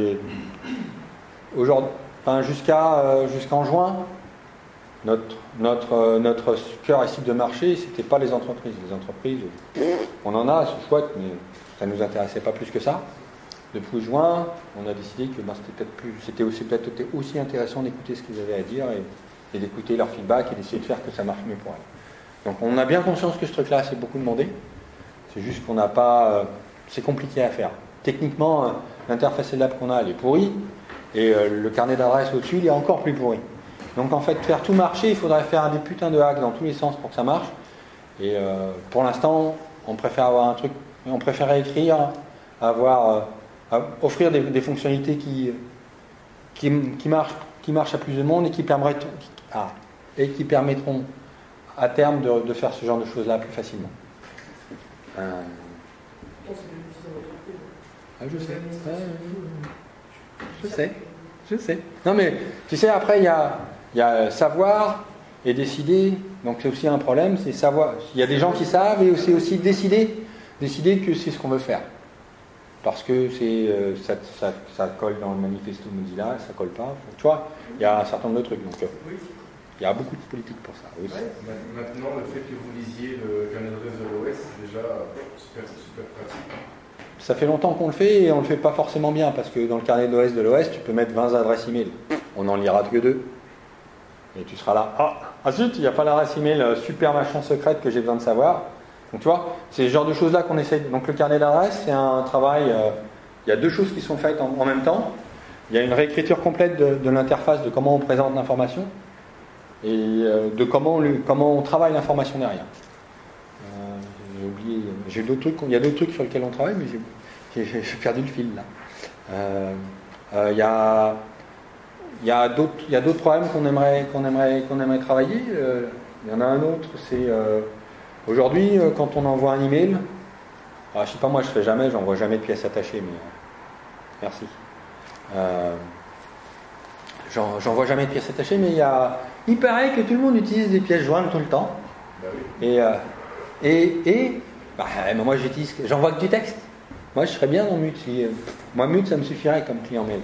[SPEAKER 1] jusqu'en juin, notre cœur et cible de marché, c'était pas les entreprises. Les entreprises, on en a, c'est chouette, mais ça nous intéressait pas plus que ça. Depuis juin, on a décidé que c'était peut-être aussi intéressant d'écouter ce qu'ils avaient à dire et d'écouter leur feedback et d'essayer de faire que ça marche mieux pour elles. Donc on a bien conscience que ce truc-là, c'est beaucoup demandé. C'est juste qu'on n'a pas... c'est compliqué à faire. Techniquement, l'interface LDAP qu'on a, elle est pourrie. Et le carnet d'adresse au-dessus, il est encore plus pourri. Donc en fait, faire tout marcher, il faudrait faire des putains de hacks dans tous les sens pour que ça marche. Et pour l'instant, on préfère avoir un truc, on préférait écrire, offrir des fonctionnalités qui marchent à plus de monde et qui permettront à terme de faire ce genre de choses-là plus facilement. Je sais. Non mais, tu sais, après, il y a savoir et décider. Donc c'est aussi un problème, c'est savoir. Il y a des gens qui savent et c'est aussi décider que c'est ce qu'on veut faire. Parce que ça colle dans le manifesto Mozilla, ça colle pas. Tu vois, il y a un certain nombre de trucs. Donc il y a beaucoup de politique pour ça. Oui.
[SPEAKER 3] Maintenant, le fait que vous lisiez le carnet d'adresse de l'OS, c'est déjà super pratique.
[SPEAKER 1] Ça fait longtemps qu'on le fait et on le fait pas forcément bien parce que dans le carnet d'OS de l'OS, tu peux mettre 20 adresses email. On n'en lira que 2. Et tu seras là. Ah zut, il n'y a pas l'adresse email super machin secrète que j'ai besoin de savoir. Donc tu vois, c'est ce genre de choses-là qu'on essaie. Donc le carnet d'adresse, c'est un travail. Il y a 2 choses qui sont faites en même temps. Il y a une réécriture complète de l'interface, de comment on présente l'information et de comment on travaille l'information derrière. J'ai oublié. J'ai d'autres trucs. Il y a d'autres trucs sur lesquels on travaille, mais j'ai perdu le fil là. Il y a d'autres problèmes qu'on aimerait travailler. Il y en a un autre, c'est aujourd'hui quand on envoie un email. Alors, je sais pas, moi je fais jamais, j'envoie jamais de pièces attachées, mais merci. J'envoie jamais de pièces attachées, mais il paraît que tout le monde utilise des pièces jointes tout le temps.
[SPEAKER 3] Bah oui.
[SPEAKER 1] Moi j'envoie que du texte. Moi je serais bien dans Mute. Moi Mute ça me suffirait comme client mail.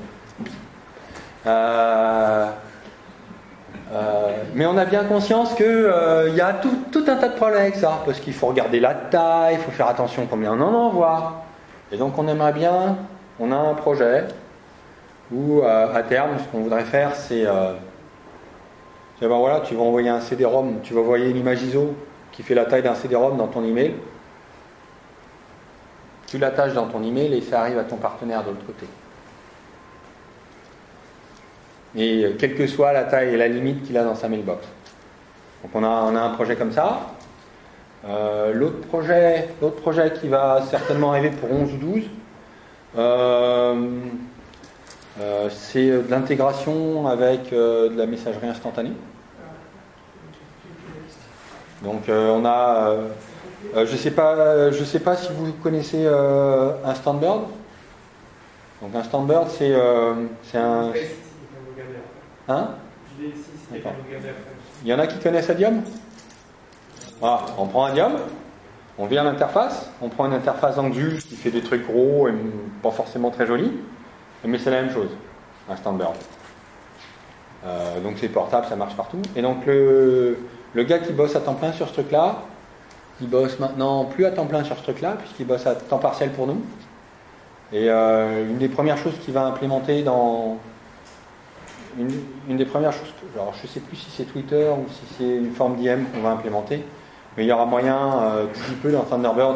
[SPEAKER 1] Mais on a bien conscience que y a tout un tas de problèmes avec ça, parce qu'il faut regarder la taille, il faut faire attention combien on en envoie. Et donc on aimerait bien, on a un projet où à terme ce qu'on voudrait faire c'est voilà, tu vas envoyer un CD-ROM, tu vas envoyer une image ISO qui fait la taille d'un CD-ROM dans ton email. Tu l'attaches dans ton email et ça arrive à ton partenaire de l'autre côté. Et quelle que soit la taille et la limite qu'il a dans sa mailbox. Donc on a un projet comme ça. L'autre projet qui va certainement arriver pour 11 ou 12, c'est de l'intégration avec de la messagerie instantanée. Donc on a, je sais pas si vous connaissez Instant Bird. Donc Instant Bird c'est un. Hein? Il y en a qui connaissent Adium? Voilà, on prend Adium, on vient à l'interface, on prend une interface Angular qui fait des trucs gros et pas forcément très jolis, mais c'est la même chose, Instant Bird. Donc c'est portable, ça marche partout. Et donc le gars qui bosse à temps plein sur ce truc-là, il bosse maintenant plus à temps plein sur ce truc-là, puisqu'il bosse à temps partiel pour nous. Et une des premières choses qu'il va implémenter dans... Une des premières choses, alors je ne sais plus si c'est Twitter ou si c'est une forme d'IM qu'on va implémenter, mais il y aura moyen, d'ici peu dans Thunderbird,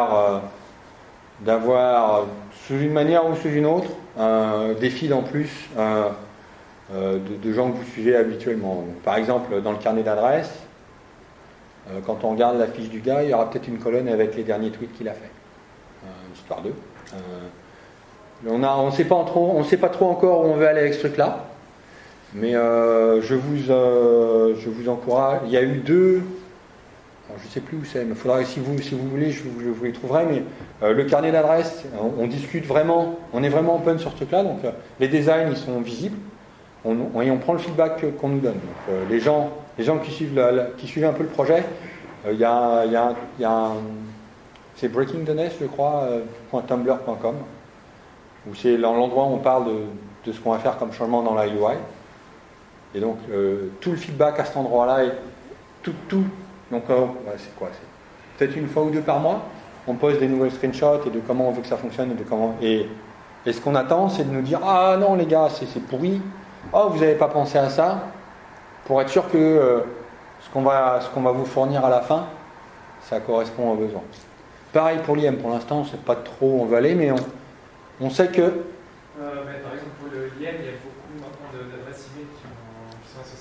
[SPEAKER 1] d'avoir sous une manière ou sous une autre, des feeds en plus de gens que vous suivez habituellement. Donc, par exemple, dans le carnet d'adresse, quand on regarde la fiche du gars, il y aura peut-être une colonne avec les derniers tweets qu'il a fait, histoire d'eux. On ne sait pas trop encore où on veut aller avec ce truc-là. Mais je vous encourage. Il y a eu 2. Alors je ne sais plus où c'est, mais faudra, si vous voulez, je vous les trouverai. Mais le carnet d'adresse, on discute vraiment. On est vraiment open sur ce truc-là. Donc les designs, ils sont visibles. Et on prend le feedback qu'on nous donne. Donc, les gens qui suivent un peu le projet, il y a un. C'est Breaking the Nest, je crois, .tumblr.com, où c'est l'endroit où on parle de ce qu'on va faire comme changement dans la UI. Et donc tout le feedback à cet endroit-là est tout. Donc c'est quoi? C'est peut-être une fois ou 2 par mois. On pose des nouvelles screenshots et de comment on veut que ça fonctionne et ce qu'on attend, c'est de nous dire ah non les gars, c'est pourri. Oh vous n'avez pas pensé à ça, pour être sûr que ce qu'on va vous fournir à la fin, ça correspond aux besoins. Pareil pour l'IM. Pour l'instant, on ne sait pas trop où on va aller, mais on sait que.
[SPEAKER 2] Par exemple pour le l'IM, il y a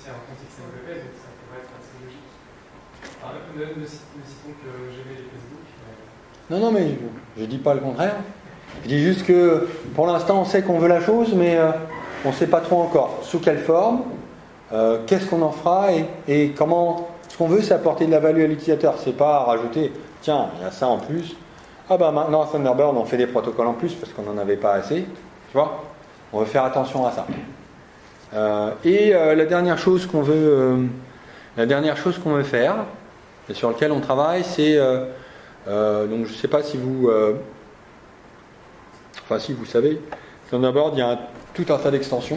[SPEAKER 2] aussi un compte XMPP, donc ça pourrait être assez logique. Alors, ne citons que Gmail et Facebook.
[SPEAKER 1] Non, mais je dis pas le contraire. Je dis juste que pour l'instant, on sait qu'on veut la chose, mais on ne sait pas trop encore. Sous quelle forme, qu'est-ce qu'on en fera et comment. Ce qu'on veut, c'est apporter de la value à l'utilisateur. C'est pas rajouter, tiens, il y a ça en plus. Ah bah maintenant, à Thunderbird, on fait des protocoles en plus parce qu'on n'en avait pas assez. Tu vois ? On veut faire attention à ça. La dernière chose qu'on veut faire, et sur laquelle on travaille, c'est donc je ne sais pas si vous si vous savez, Thunderbird, il y a tout un tas d'extensions.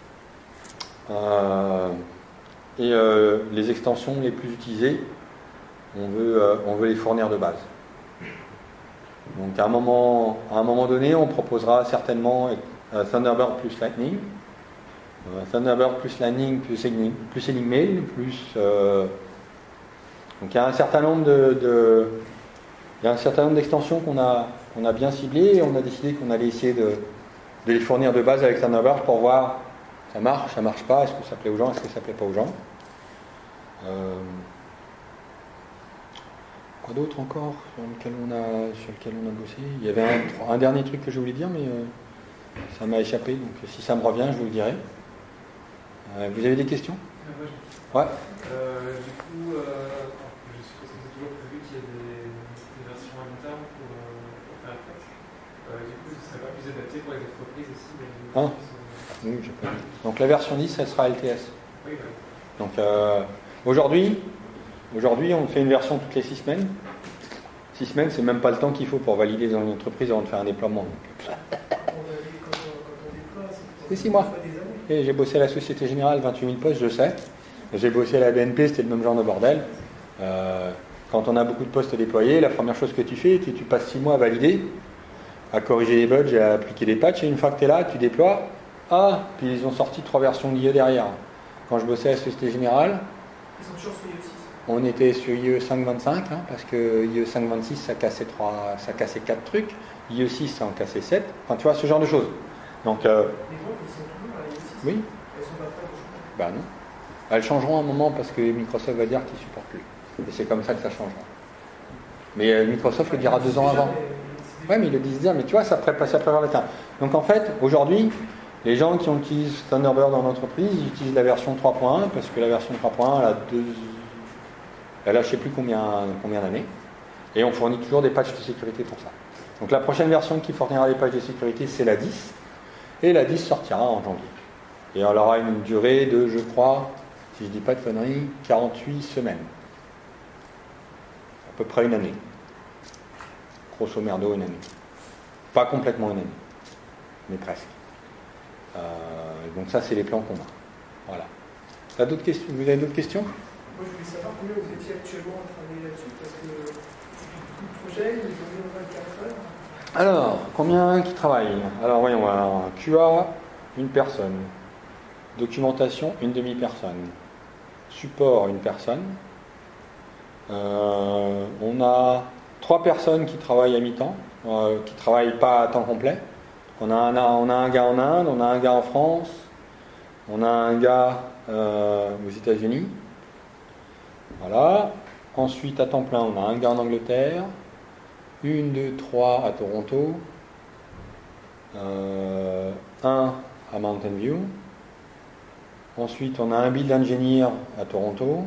[SPEAKER 1] Les extensions les plus utilisées, on veut les fournir de base. Donc à un moment donné, on proposera certainement Thunderbird plus Lightning, Thunderbird plus Lightning plus Enigmail, donc il y a un certain nombre d'extensions qu'on a bien ciblées et on a décidé qu'on allait essayer de les fournir de base avec Thunderbird pour voir ça marche pas, est-ce que ça plaît aux gens, est-ce que ça plaît pas aux gens. Quoi d'autre encore sur lequel on a bossé? Il y avait un dernier truc que je voulais dire, mais ça m'a échappé, donc si ça me revient, je vous le dirai. Vous avez des questions? Ouais.
[SPEAKER 2] Du coup, je suppose que c'est toujours prévu qu'il y ait des versions à long terme pour Firefox. Du coup, ce serait pas plus adapté pour les entreprises aussi.
[SPEAKER 1] Oui, j'ai pas dit. Donc la version 10, elle sera LTS.
[SPEAKER 2] Oui, ouais.
[SPEAKER 1] Donc aujourd'hui, on fait une version toutes les 6 semaines. 6 semaines, c'est même pas le temps qu'il faut pour valider dans une entreprise avant de faire un déploiement.
[SPEAKER 4] Quand on déploie,
[SPEAKER 1] c'est 6 mois. Et j'ai bossé à la Société Générale, 28 000 postes, je sais. J'ai bossé à la BNP, c'était le même genre de bordel. Quand on a beaucoup de postes déployés, la première chose que tu fais, tu passes 6 mois à valider, à corriger les bugs, à appliquer des patchs, et une fois que tu es là, tu déploies. Puis ils ont sorti 3 versions d'IE derrière. Quand je bossais à la Société Générale,
[SPEAKER 4] ils sont toujours sur IE 6.
[SPEAKER 1] On était sur IE 5.25, parce que IE 5.26, ça cassait 4 trucs. IE 6, ça en cassait 7. Enfin, tu vois, ce genre de choses. Donc,
[SPEAKER 4] les banques, ils sont toujours à IE 6.
[SPEAKER 1] Oui.
[SPEAKER 4] Elles sont pas prêtes de changer.
[SPEAKER 1] Bah non. Elles changeront un moment parce que Microsoft va dire qu'ils ne supportent plus. Et c'est comme ça que ça changera. Mais Microsoft le dira 2 ans avant. Ouais, mais ils le disent déjà, mais tu vois, ça préfère le temps. Donc en fait, aujourd'hui, les gens qui utilisent Thunderbird dans l'entreprise, ils utilisent la version 3.1 parce que la version 3.1, elle a je ne sais plus combien d'années. Et on fournit toujours des patchs de sécurité pour ça. Donc la prochaine version qui fournira des patchs de sécurité, c'est la 10. Et la 10 sortira en janvier. Et elle aura une durée de, je crois, si je ne dis pas de conneries, 48 semaines. À peu près une année. Grosso merdo, une année. Pas complètement une année, mais presque. Donc ça, c'est les plans qu'on a. Voilà. T'as d'autres questions? Vous avez d'autres questions?
[SPEAKER 4] Moi, je voulais savoir combien vous étiez actuellement à travailler là-dessus, parce que beaucoup de projets, ils ont 24 heures.
[SPEAKER 1] Alors, combien qui travaillent? Alors, voyons voir. QA, une personne. Documentation, une demi-personne. Support, une personne. On a 3 personnes qui travaillent à mi-temps, qui ne travaillent pas à temps complet. On a un gars en Inde, on a un gars en France, on a un gars aux États-Unis. Voilà. Ensuite, à temps plein, on a un gars en Angleterre, 1, 2, 3 à Toronto, un à Mountain View. Ensuite, on a un build engineer à Toronto.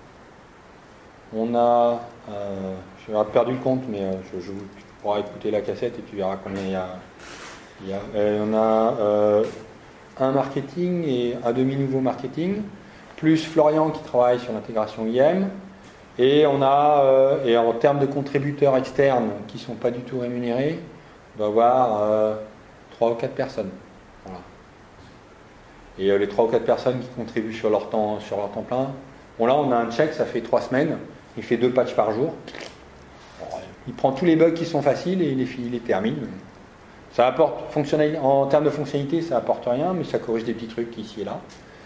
[SPEAKER 1] On a, j'ai perdu le compte, mais tu pourras écouter la cassette et tu verras combien il y a. On a un marketing et un demi-nouveau marketing, plus Florian qui travaille sur l'intégration IM. Et on a, et en termes de contributeurs externes qui ne sont pas du tout rémunérés, on doit avoir 3 ou 4 personnes. Voilà. Et les 3 ou 4 personnes qui contribuent sur leur temps plein. Bon, là, on a un check, ça fait 3 semaines. Il fait 2 patchs par jour. Il prend tous les bugs qui sont faciles et il les termine. Ça apporte, en termes de fonctionnalité, ça apporte rien, mais ça corrige des petits trucs ici et là.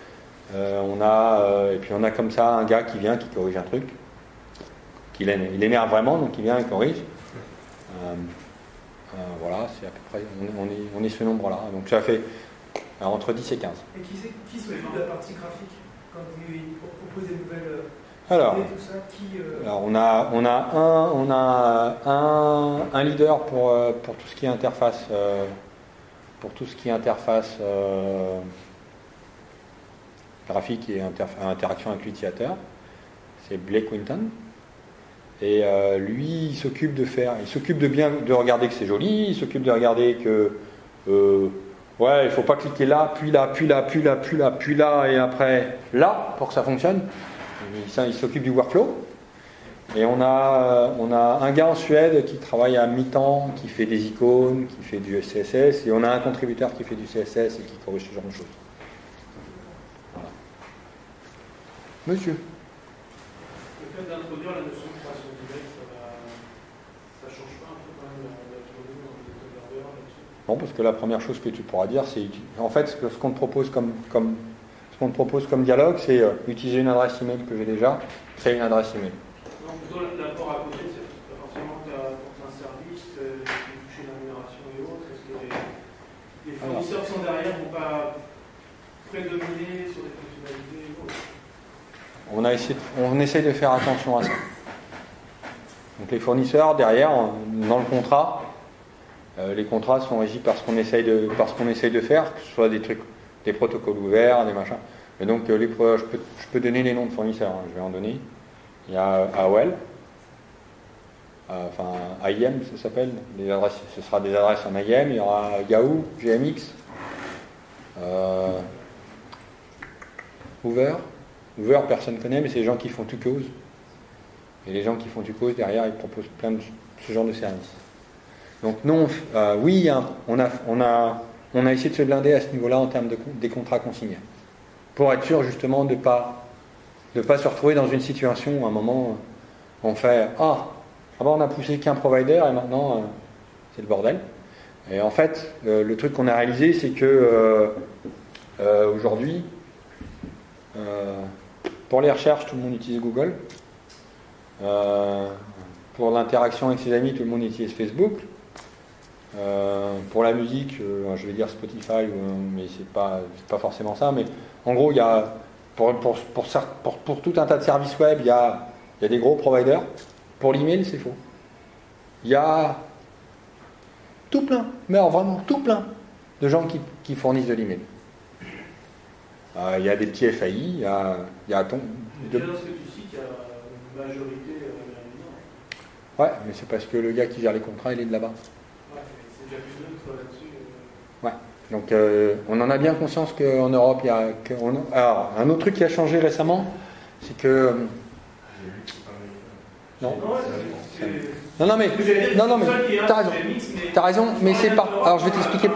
[SPEAKER 1] Et puis on a comme ça un gars qui vient, qui corrige un truc. Il énerve vraiment, donc il vient et corrige. Voilà, c'est à peu près, on est ce nombre-là. Donc ça fait entre 10 et 15.
[SPEAKER 4] Et qui s'occupe de la partie graphique? quand ils proposent des nouvelles
[SPEAKER 1] Alors,
[SPEAKER 4] idées, tout ça,
[SPEAKER 1] alors on a un leader pour tout ce qui est interface, graphique et interaction avec l'utilisateur. C'est Blake Winton. Et lui, il s'occupe de regarder que c'est joli, il s'occupe de regarder que ouais, il faut pas cliquer là, puis là, puis là, puis là, puis là, puis là, et après là pour que ça fonctionne. Il s'occupe du workflow. Et on a un gars en Suède qui travaille à mi-temps, qui fait des icônes, qui fait du CSS, et on a un contributeur qui fait du CSS et qui corrige ce genre de choses. Voilà. Monsieur.
[SPEAKER 2] Le fait d'introduire la notion de création d'email, ça change pas un peu quand même d'introduire dans le développeur là-dessus?
[SPEAKER 1] Non, parce que la première chose que tu pourras dire, c'est en fait ce qu'on te propose comme dialogue, c'est utiliser une adresse email que j'ai déjà, créer une adresse email.
[SPEAKER 2] Non, plutôt l'apport à côté, c'est pas forcément que tu apportes un service, toucher la rémunération et autres. Est-ce que les fournisseurs qui sont derrière ne vont pas prédominer sur des fonctionnalités et autres?
[SPEAKER 1] On essaie de faire attention à ça. Donc les fournisseurs derrière, dans le contrat, les contrats sont régis par ce qu'on essaye de faire, que ce soit des trucs, des protocoles ouverts, des machins. Et donc je peux donner les noms de fournisseurs, hein, je vais en donner. Il y a AOL, enfin IM ça s'appelle, ce sera des adresses en IM, il y aura Yahoo, GMX, Hoover, personne ne connaît, mais c'est les gens qui font Tucause. Et les gens qui font Tucause, derrière, ils proposent plein de ce genre de services. Donc non, oui, on a essayé de se blinder à ce niveau-là en termes des contrats consignés. Pour être sûr justement de ne pas se retrouver dans une situation où à un moment on fait on a poussé qu'un provider et maintenant c'est le bordel. Et en fait, le truc qu'on a réalisé, c'est que aujourd'hui, pour les recherches, tout le monde utilise Google. Pour l'interaction avec ses amis, tout le monde utilise Facebook. Pour la musique, je vais dire Spotify, mais c'est pas forcément ça. Mais en gros, il y a pour tout un tas de services web, il y a des gros providers. Pour l'email, c'est faux. Il y a tout plein, mais alors vraiment tout plein de gens qui fournissent de l'email. Il y a des petits FAI, il y a
[SPEAKER 2] Déjà, dans ce que tu cites, il y a une majorité d'Amérique du Nord.
[SPEAKER 1] Ouais, mais c'est parce que le gars qui gère les contrats, il est de là-bas.
[SPEAKER 2] Ouais, c'est déjà plus neutre là-dessus.
[SPEAKER 1] Ouais. Donc on en a bien conscience qu'en Europe, il y a... Alors, un autre truc qui a changé récemment, c'est que... Non, mais t'as raison, mais c'est pas... Alors je vais t'expliquer...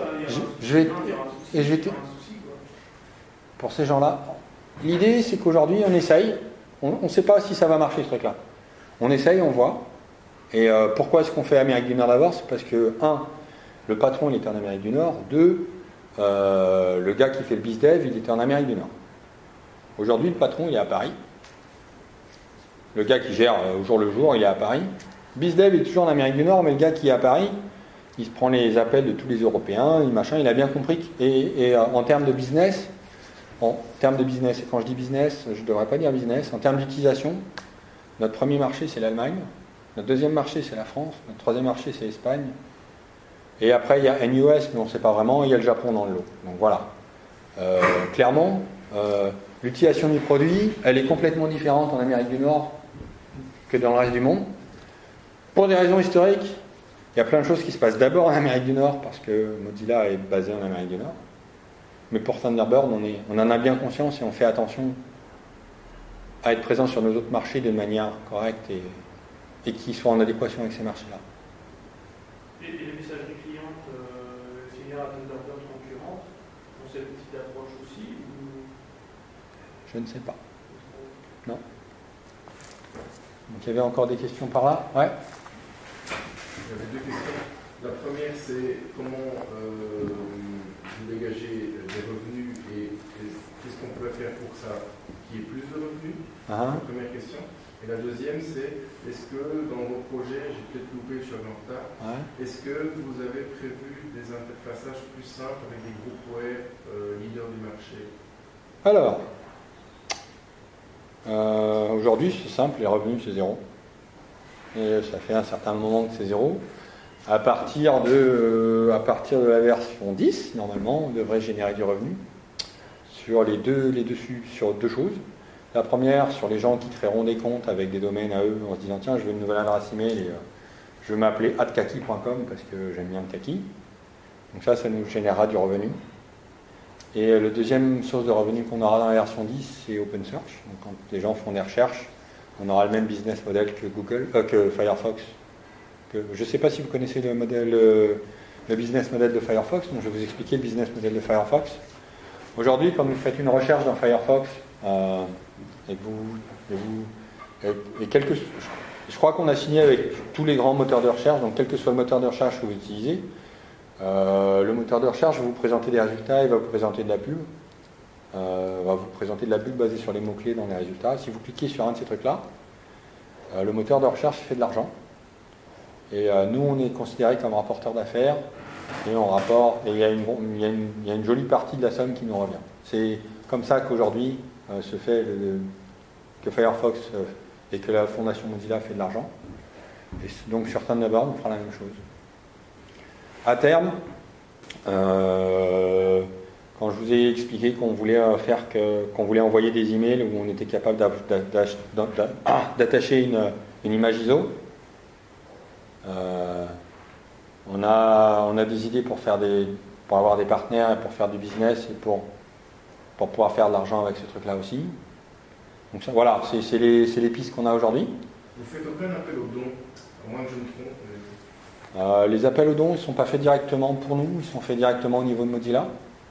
[SPEAKER 1] Pour ces gens-là, l'idée c'est qu'aujourd'hui on essaye, on ne sait pas si ça va marcher ce truc-là. On essaye, on voit. Et pourquoi est-ce qu'on fait Amérique du Nord d'abord? C'est parce que, le patron il était en Amérique du Nord. 2, le gars qui fait le BizDev il était en Amérique du Nord. Aujourd'hui le patron il est à Paris. Le gars qui gère au jour le jour il est à Paris. BizDev est toujours en Amérique du Nord, mais le gars qui est à Paris, il se prend les appels de tous les Européens, il a bien compris. Et en termes de business, et quand je dis business, je ne devrais pas dire business, en termes d'utilisation, notre premier marché c'est l'Allemagne, notre deuxième marché c'est la France, notre troisième marché c'est l'Espagne. Et après, il y a NUS, mais on ne sait pas vraiment, et il y a le Japon dans le lot. Donc voilà. Clairement, l'utilisation du produit, elle est complètement différente en Amérique du Nord que dans le reste du monde. Pour des raisons historiques, il y a plein de choses qui se passent d'abord en Amérique du Nord, parce que Mozilla est basé en Amérique du Nord. Mais pour Thunderbird, on en a bien conscience et on fait attention à être présent sur nos autres marchés de manière correcte et qui soit en adéquation avec ces marchés-là.
[SPEAKER 2] Et les messageries clientes similaires à Thunderbird concurrentes, ont cette petite approche aussi ou...
[SPEAKER 1] Je ne sais pas. Non. Donc il y avait encore des questions par là? Ouais.
[SPEAKER 3] J'avais 2 questions. La première, c'est comment vous dégagez des revenus et qu'est-ce qu'on peut faire pour ça qu'il y ait plus de revenus? La première question. Et la deuxième, c'est est-ce que dans vos projets, j'ai peut-être loupé, je suis en retard, est-ce que vous avez prévu des interfaçages plus simples avec des groupes web leaders du marché?
[SPEAKER 1] Alors, Aujourd'hui, c'est simple, les revenus, c'est 0. Et ça fait un certain moment que c'est 0. À partir de la version 10, normalement, on devrait générer du revenu sur sur deux choses. La première, sur les gens qui créeront des comptes avec des domaines à eux en se disant tiens, je veux une nouvelle adresse email et je veux m'appeler @kaki.com parce que j'aime bien le kaki. Donc ça nous générera du revenu. Et le deuxième source de revenu qu'on aura dans la version 10, c'est Open Search. Donc quand les gens font des recherches, on aura le même business model que Firefox. Je ne sais pas si vous connaissez le business model de Firefox, donc je vais vous expliquer le business model de Firefox. Aujourd'hui, quand vous faites une recherche dans Firefox, je crois qu'on a signé avec tous les grands moteurs de recherche, donc quel que soit le moteur de recherche que vous utilisez, le moteur de recherche va vous présenter des résultats, il va vous présenter de la pub, va vous présenter de la pub basée sur les mots-clés dans les résultats. Si vous cliquez sur un de ces trucs-là, le moteur de recherche fait de l'argent. Et nous, on est considéré comme rapporteur d'affaires et on rapporte. Et il y a une jolie partie de la somme qui nous revient. C'est comme ça qu'aujourd'hui se fait que Firefox et que la fondation Mozilla fait de l'argent. Et donc sur Thunderbird, on fera la même chose. À terme, quand je vous ai expliqué qu'on voulait envoyer des emails où on était capable d'attacher une image ISO. On a des idées pour avoir des partenaires et pour faire du business et pour pouvoir faire de l'argent avec ce truc-là aussi. Donc ça, voilà, c'est les pistes qu'on a aujourd'hui.
[SPEAKER 3] Vous faites aucun appel aux dons, à moins que je me trompe.
[SPEAKER 1] Les appels aux dons, ils ne sont pas faits directement pour nous, ils sont faits directement au niveau de Mozilla.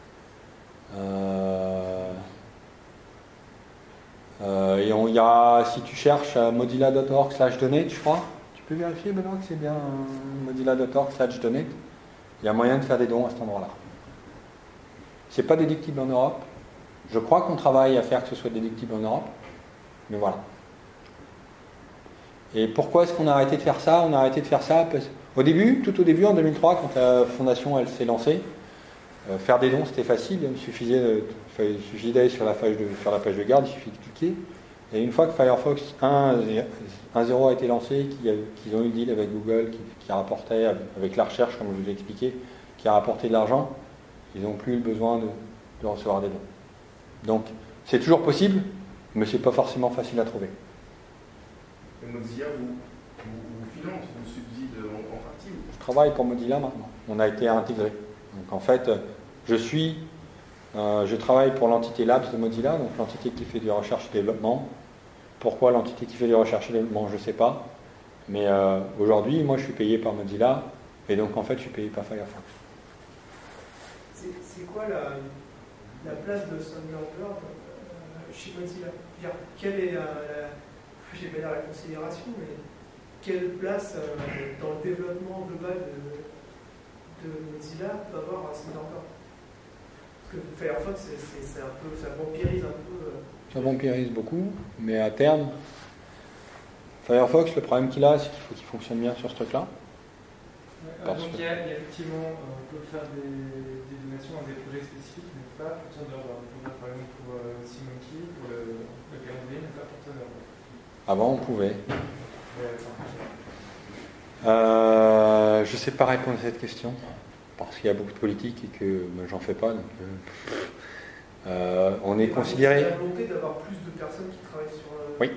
[SPEAKER 1] Si tu cherches mozilla.org/donate, je crois. Tu peux vérifier, Benoît, que c'est bien mozilla.org/donate. Il y a moyen de faire des dons à cet endroit-là. C'est pas déductible en Europe. Je crois qu'on travaille à faire que ce soit déductible en Europe. Mais voilà. Et pourquoi est-ce qu'on a arrêté de faire ça? On a arrêté de faire ça parce tout au début, en 2003, quand la fondation elle s'est lancée, faire des dons c'était facile. Il suffisait d'aller sur la page de garde, il suffit de cliquer. Et une fois que Firefox 1.0 a été lancé, qu'ils ont eu le deal avec Google, qui rapportait, avec la recherche, comme je vous ai expliqué, qui a rapporté de l'argent, ils n'ont plus eu besoin de recevoir des dons. Donc, c'est toujours possible, mais c'est pas forcément facile à trouver.
[SPEAKER 3] Et Mozilla vous finance, vous subside en partie?
[SPEAKER 1] Je travaille pour Mozilla maintenant. On a été intégré. Donc, en fait, je travaille pour l'entité Labs de Mozilla, donc l'entité qui fait du recherche et développement. Pourquoi l'entité qui fait du recherche et développement, je ne sais pas. Mais aujourd'hui, moi, je suis payé par Mozilla, et donc en fait, je suis payé par Firefox.
[SPEAKER 4] C'est quoi la place de Thunderbird chez Mozilla? Quelle est je vais pas dire la considération, mais quelle place dans le développement global de Mozilla peut avoir Thunderbird? Parce que Firefox, c'est un peu, ça vampirise un peu.
[SPEAKER 1] Ça vampirise beaucoup, mais à terme, Firefox, le problème qu'il a, c'est qu'il faut qu'il fonctionne bien sur ce truc-là.
[SPEAKER 2] Donc il y a effectivement, on peut faire des donations à des projets spécifiques, mais pas pour Thunderbird. Par exemple pour SeaMonkey, pour le calendrier, mais pas pour Thunderbird.
[SPEAKER 1] Avant, on pouvait. Je ne sais pas répondre à cette question, parce qu'il y a beaucoup de politique et que j'en fais pas. Donc, on est considéré.
[SPEAKER 4] Il y a la volonté d'avoir plus de personnes qui travaillent sur.
[SPEAKER 1] Oui.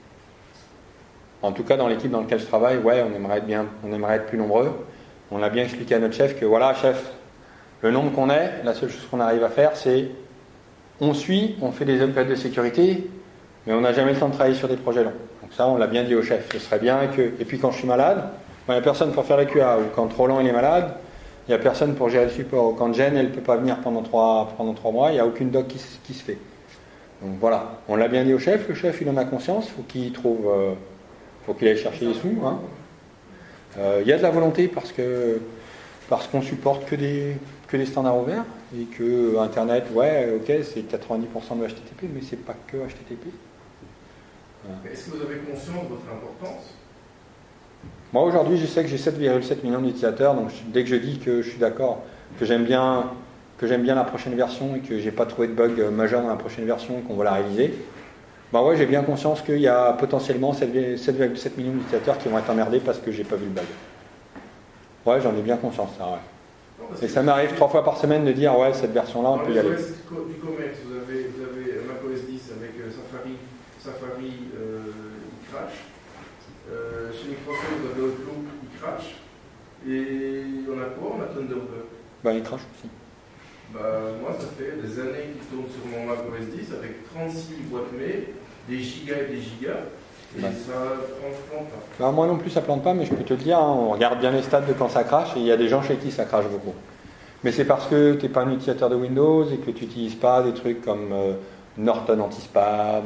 [SPEAKER 1] En tout cas, dans l'équipe dans laquelle je travaille, ouais, on aimerait être plus nombreux. On a bien expliqué à notre chef que voilà, chef, le nombre qu'on est, la seule chose qu'on arrive à faire, c'est on fait des upgrades de sécurité, mais on n'a jamais le temps de travailler sur des projets longs. Donc ça, on l'a bien dit au chef. Ce serait bien que. Et puis quand je suis malade, il n'y a personne pour faire la QA, ou quand Roland il est malade, il n'y a personne pour gérer le support. Ou quand Jen, elle ne peut pas venir pendant 3 mois, il n'y a aucune doc qui se fait. Donc voilà, on l'a bien dit au chef. Le chef, il en a conscience. Faut qu'il aille chercher les sous. Hein. Il y a de la volonté parce qu'on supporte que des standards ouverts et que Internet, ouais, ok, c'est 90% de HTTP, mais c'est pas que HTTP.
[SPEAKER 3] Est-ce que vous avez conscience de votre importance?
[SPEAKER 1] Moi aujourd'hui, je sais que j'ai 7,7 millions d'utilisateurs, donc dès que je dis que je suis d'accord, que j'aime bien la prochaine version et que j'ai pas trouvé de bug majeur dans la prochaine version et qu'on va la réaliser, Bah ouais, j'ai bien conscience qu'il y a potentiellement 7,7 millions d'utilisateurs qui vont être emmerdés parce que j'ai pas vu le bug. Ouais, j'en ai bien conscience, ça, ouais. Et ça m'arrive 3 fois par semaine de dire, ouais, cette version-là, on peut y aller.
[SPEAKER 3] Dans les OS du commerce, vous avez macOS 10 avec Safari il crash. Chez Microsoft, vous avez Outlook, il crash. Et on a quoi? On a Thunderbird.
[SPEAKER 1] Bah, il crash aussi.
[SPEAKER 3] Bah, moi, ça fait des années qu'il tourne sur mon macOS 10 avec 36 boîtes mail, des gigas et des gigas. Et ça plante pas.
[SPEAKER 1] Bah, moi non plus ça plante pas, mais je peux te le dire, hein, on regarde bien les stats de quand ça crache, et il y a des gens chez qui ça crache beaucoup. Mais c'est parce que tu n'es pas un utilisateur de Windows et que tu n'utilises pas des trucs comme Norton anti-spam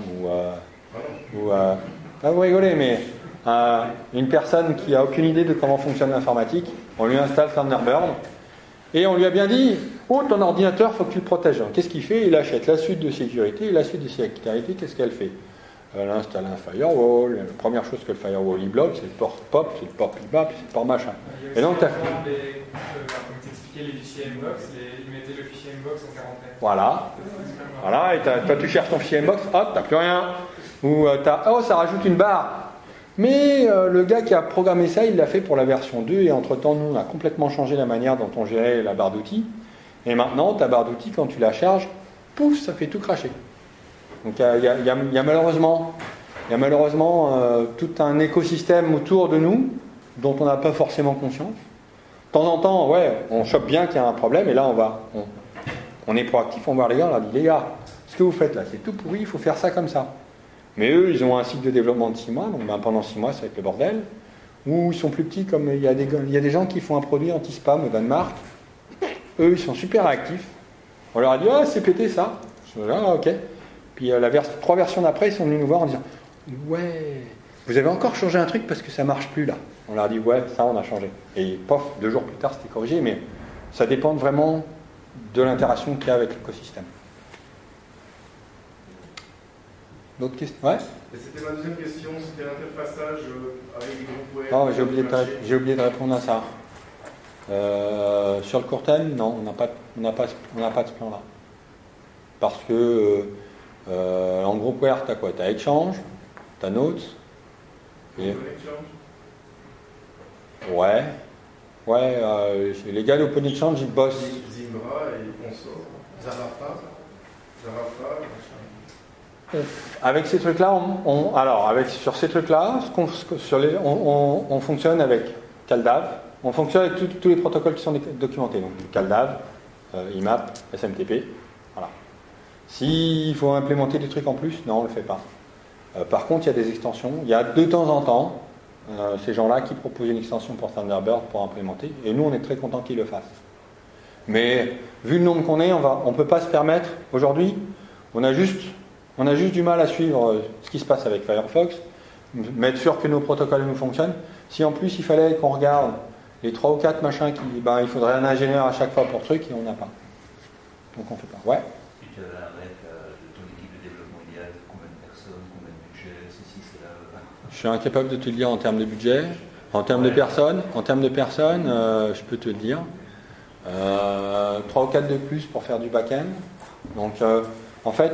[SPEAKER 1] ah, vous rigolez, mais une personne qui n'a aucune idée de comment fonctionne l'informatique, on lui installe Thunderbird et on lui a bien dit, oh, ton ordinateur, il faut que tu le protèges. Qu'est-ce qu'il fait? Il achète la suite de sécurité, et la suite de sécurité, qu'est-ce qu'elle fait? Elle installe un firewall. La première chose que le firewall il bloque, c'est le port POP, c'est le port PIBAP, c'est le port machin.
[SPEAKER 5] Et donc, comme t'expliquais, les fichiers Inbox, ils mettaient le fichier Inbox en quarantaine.
[SPEAKER 1] Voilà, et toi tu cherches ton fichier Inbox, hop, t'as plus rien. Ou ça rajoute une barre. Mais le gars qui a programmé ça, il l'a fait pour la version 2, et entre-temps, nous, on a complètement changé la manière dont on gérait la barre d'outils. Et maintenant, ta barre d'outils, quand tu la charges, pouf, ça fait tout cracher. Donc il y a malheureusement tout un écosystème autour de nous dont on n'a pas forcément conscience. De temps en temps, ouais, on chope bien qu'il y a un problème, et là on est proactif, on va voir les gars, on leur dit, les gars, ce que vous faites là, c'est tout pourri, il faut faire ça comme ça. Mais eux, ils ont un cycle de développement de 6 mois, donc pendant 6 mois, ça va être le bordel. Ou ils sont plus petits, comme il y a des gens qui font un produit anti-spam au Danemark. Eux, ils sont super réactifs. On leur a dit, ah, c'est pété ça. Je dis, ah, ok. Puis 3 versions d'après, ils sont venus nous voir en disant, ouais, vous avez encore changé un truc parce que ça marche plus là. On leur a dit, ouais, ça on a changé. Et pof, 2 jours plus tard, c'était corrigé, mais ça dépend vraiment de l'interaction qu'il y a avec l'écosystème. D'autres questions? Ouais.
[SPEAKER 3] Et c'était ma deuxième question, c'était l'interfaçage avec les groupes web.
[SPEAKER 1] Non, j'ai oublié de répondre à ça. Sur le court terme, non, on n'a pas de ce plan-là. Parce que en groupware, tu as quoi? Tu as Exchange, tu as Notes. Et... Ouais, les gars d'Open Exchange, ils bossent.
[SPEAKER 3] Zimbra et Consort, Zarafa.
[SPEAKER 1] Avec ces trucs-là, sur ces trucs-là, on fonctionne avec CalDAV. On fonctionne avec tous les protocoles qui sont documentés. Donc CalDAV, IMAP, SMTP. Voilà. S'il faut implémenter des trucs en plus, non, on ne le fait pas. Par contre, il y a des extensions. Il y a de temps en temps ces gens-là qui proposent une extension pour Thunderbird pour implémenter. Et nous, on est très contents qu'ils le fassent. Mais vu le nombre qu'on est, on ne peut pas se permettre. Aujourd'hui, on a juste du mal à suivre ce qui se passe avec Firefox, mettre sûr que nos protocoles nous fonctionnent. Si en plus il fallait qu'on regarde les 3 ou 4 machins il faudrait un ingénieur à chaque fois pour truc, et on n'a pas. Donc on ne fait pas. Ouais.
[SPEAKER 6] Si tu avais un rêve de ton équipe de développement idéal, combien de personnes, combien de budget, ceci, cela?
[SPEAKER 1] Je suis incapable de te le dire en termes de budget. En termes de personnes, je peux te le dire. 3 ou 4 de plus pour faire du back-end. Donc en fait,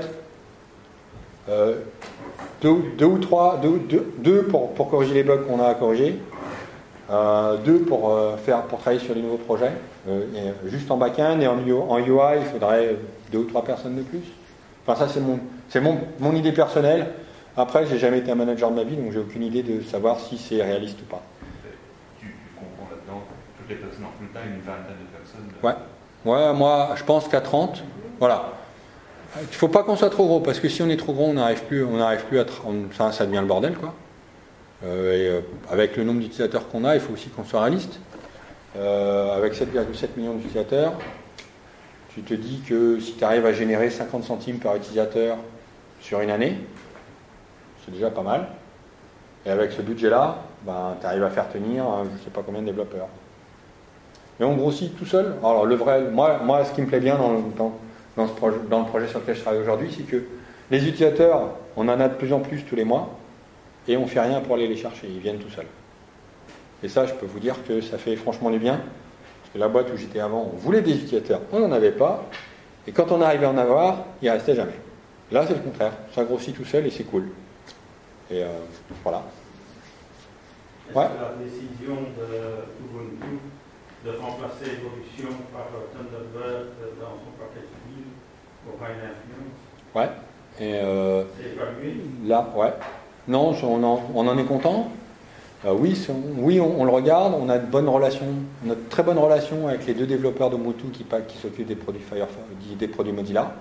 [SPEAKER 1] 2 ou 3, 2 pour corriger les bugs qu'on a à corriger, 2 pour travailler sur les nouveaux projets, juste en back-end, et en UI, il faudrait 2 ou 3 personnes de plus. Enfin, ça, c'est mon idée personnelle. Après, j'ai jamais été un manager de ma vie, donc j'ai aucune idée de savoir si c'est réaliste ou pas.
[SPEAKER 6] Tu comprends là-dedans, toutes les personnes en full-time, une vingtaine de personnes.
[SPEAKER 1] Ouais, moi, je pense qu'à 30, voilà. Il ne faut pas qu'on soit trop gros, parce que si on est trop gros, on n'arrive plus à ça devient le bordel, quoi. Avec le nombre d'utilisateurs qu'on a, il faut aussi qu'on soit réaliste. Avec 7,7 millions d'utilisateurs, tu te dis que si tu arrives à générer 50 centimes par utilisateur sur une année, c'est déjà pas mal. Et avec ce budget-là, tu arrives à faire tenir je ne sais pas combien de développeurs. Mais on grossit tout seul. Alors moi, ce qui me plaît bien dans le projet sur lequel je travaille aujourd'hui, c'est que les utilisateurs, on en a de plus en plus tous les mois, et on ne fait rien pour aller les chercher, ils viennent tout seuls. Et ça, je peux vous dire que ça fait franchement du bien, parce que la boîte où j'étais avant, on voulait des utilisateurs, on n'en avait pas, et quand on arrivait à en avoir, ils ne restaient jamais. Là, c'est le contraire. Ça grossit tout seul et c'est cool. Et voilà.
[SPEAKER 7] Est-ce que la décision d'Ubuntu de remplacer Evolution par Thunderbird dans son paquet civil aura une influence?
[SPEAKER 1] Ouais. Et
[SPEAKER 7] C'est évalué?
[SPEAKER 1] là, ouais. Non, on en est content. Oui, on le regarde. On a de bonnes relations, on a de très bonnes relations avec les deux développeurs d'Ubuntu qui s'occupent des produits Firefox, des produits Mozilla.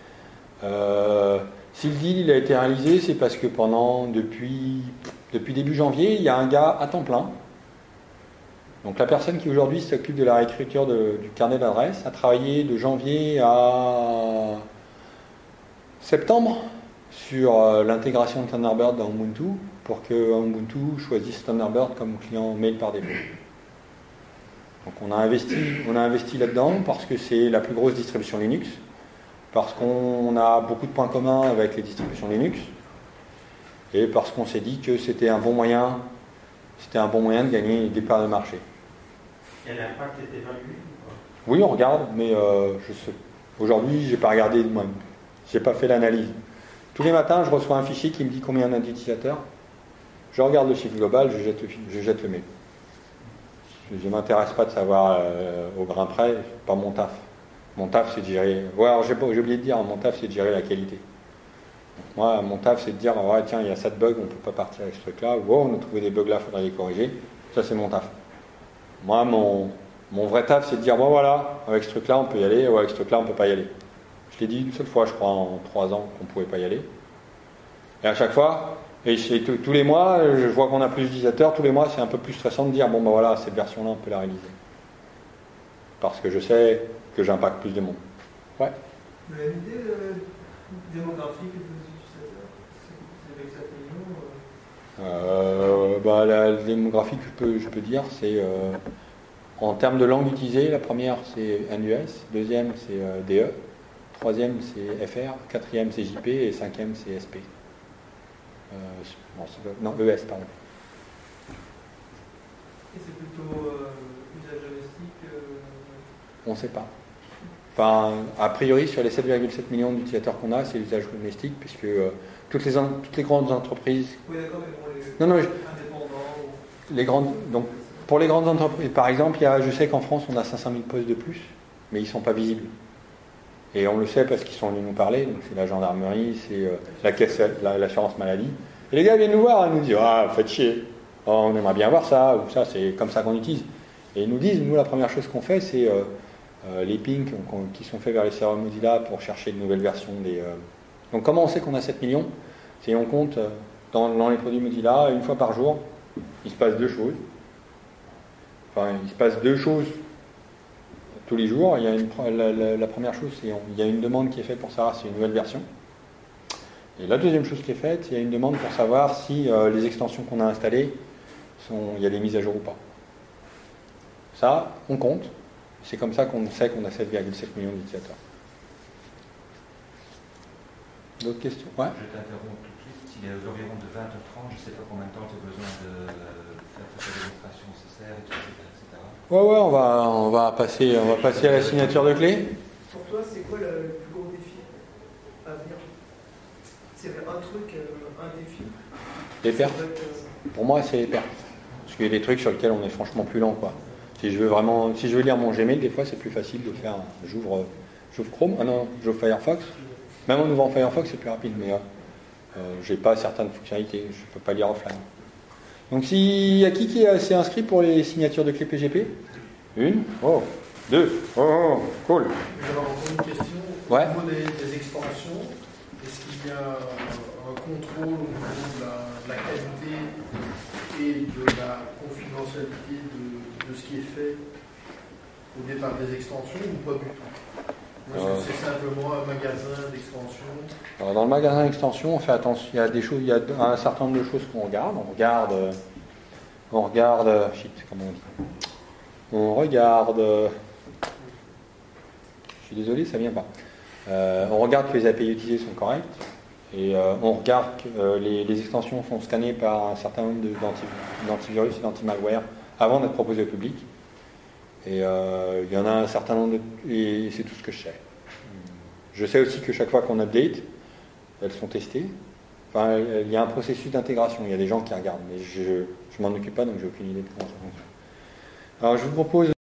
[SPEAKER 1] Si le deal il a été réalisé, c'est parce que depuis début janvier, il y a un gars à temps plein. Donc la personne qui aujourd'hui s'occupe de la réécriture du carnet d'adresse a travaillé de janvier à septembre sur l'intégration de Thunderbird dans Ubuntu pour que Ubuntu choisisse Thunderbird comme client mail par défaut. Donc on a investi là-dedans parce que c'est la plus grosse distribution Linux, parce qu'on a beaucoup de points communs avec les distributions Linux, et parce qu'on s'est dit que c'était un bon moyen de gagner des parts de marché.
[SPEAKER 7] Et l'impact est évalué?
[SPEAKER 1] Oui, on regarde, mais aujourd'hui, j'ai pas regardé moi-même. J'ai pas fait l'analyse. Tous les matins, je reçois un fichier qui me dit combien on a d'utilisateurs. Je regarde le chiffre global, je jette le mail. Je ne m'intéresse pas de savoir au grain près, c'est pas mon taf. Mon taf, c'est de gérer. Ouais, alors j'ai oublié de dire, mon taf, c'est de gérer la qualité. Donc, moi, mon taf, c'est de dire, ouais, tiens, il y a ça de bug, on ne peut pas partir avec ce truc-là. Wow, on a trouvé des bugs là, il faudrait les corriger. Ça, c'est mon taf. Moi, mon vrai taf, c'est de dire, bon, voilà, avec ce truc-là, on peut y aller, ou avec ce truc-là, on ne peut pas y aller. Je l'ai dit une seule fois, je crois, en 3 ans, qu'on ne pouvait pas y aller. Et à chaque fois, et tous les mois, je vois qu'on a plus d'utilisateurs, tous les mois, c'est un peu plus stressant de dire, bon, ben voilà, cette version-là, on peut la réaliser. Parce que je sais que j'impacte plus de monde. Ouais.
[SPEAKER 4] Vous avez une idée démographique de vos utilisateurs? Avec 7 millions
[SPEAKER 1] La démographie que je peux dire, c'est en termes de langue utilisée, la première c'est NUS, deuxième c'est DE, troisième c'est FR, quatrième c'est JP et cinquième c'est SP. Non, ES, pardon.
[SPEAKER 4] Et c'est plutôt usage domestique
[SPEAKER 1] On ne sait pas. Enfin, a priori, sur les 7,7 millions d'utilisateurs qu'on a, c'est l'usage domestique, puisque toutes les grandes entreprises.
[SPEAKER 4] Oui, d'accord, mais bon,
[SPEAKER 1] non,
[SPEAKER 4] indépendants.
[SPEAKER 1] Les grandes, donc, pour les grandes entreprises, par exemple, je sais qu'en France, on a 500 000 postes de plus, mais ils ne sont pas visibles. Et on le sait parce qu'ils sont venus nous parler, donc c'est la gendarmerie, c'est la caisse, l'assurance maladie. Et les gars viennent nous voir, ils nous disent, ah, faites chier, on aimerait bien voir ça, ou ça, c'est comme ça qu'on utilise. Et ils nous disent, nous, la première chose qu'on fait, c'est les pings qui sont faits vers les serveurs Mozilla pour chercher de nouvelles versions des. Donc, comment on sait qu'on a 7 millions? C'est on compte dans les produits Mozilla, une fois par jour, il se passe 2 choses. Enfin, il se passe 2 choses tous les jours. Il y a la première chose, c'est il y a une demande qui est faite pour savoir si c'est une nouvelle version. Et la deuxième chose qui est faite, il y a une demande pour savoir si les extensions qu'on a installées, il y a des mises à jour ou pas. Ça, on compte. C'est comme ça qu'on sait qu'on a 7,7 millions d'utilisateurs. D'autres questions? Ouais.
[SPEAKER 6] Je t'interromps tout de suite. S'il est aux environs de 20h30, je ne sais pas combien de temps tu as besoin de faire toute la démonstration nécessaire, etc.
[SPEAKER 1] Ouais, on va passer à la signature de clé.
[SPEAKER 4] Pour toi, c'est quoi le plus gros défi à venir? C'est un truc, un défi?
[SPEAKER 1] Les pertes. Pour moi, c'est les pertes. Parce qu'il y a des trucs sur lesquels on est franchement plus lent, quoi. Si je veux lire mon Gmail, des fois, c'est plus facile de faire. J'ouvre Chrome, j'ouvre Firefox. Même en ouvrant Firefox, c'est plus rapide, mais j'ai pas certaines fonctionnalités, je peux pas lire offline. Donc, s'il y a qui s'est inscrit pour les signatures de clé PGP? 1, 2, cool.
[SPEAKER 3] J'avais encore une question.
[SPEAKER 1] Ouais.
[SPEAKER 3] Au niveau des extensions, est-ce qu'il y a un contrôle au niveau de la qualité et de la confidentialité de ce qui est fait au départ des extensions ou pas du tout? Est-ce que c'est simplement un magasin d'extensions?
[SPEAKER 1] Alors, dans le magasin d'extension, on fait attention. Il y a des choses, il y a un certain nombre de choses qu'on regarde. On regarde. Comment on dit? On regarde. Je suis désolé, ça vient pas. On regarde que les API utilisées sont correctes. Et on regarde que les extensions sont scannées par un certain nombre d'antivirus et d'anti-malware avant d'être proposées au public. Et il y en a un certain nombre et c'est tout ce que je sais. Je sais aussi que chaque fois qu'on update, elles sont testées. Enfin, il y a un processus d'intégration, il y a des gens qui regardent, mais je m'en occupe pas, donc j'ai aucune idée de comment ça fonctionne. Alors je vous propose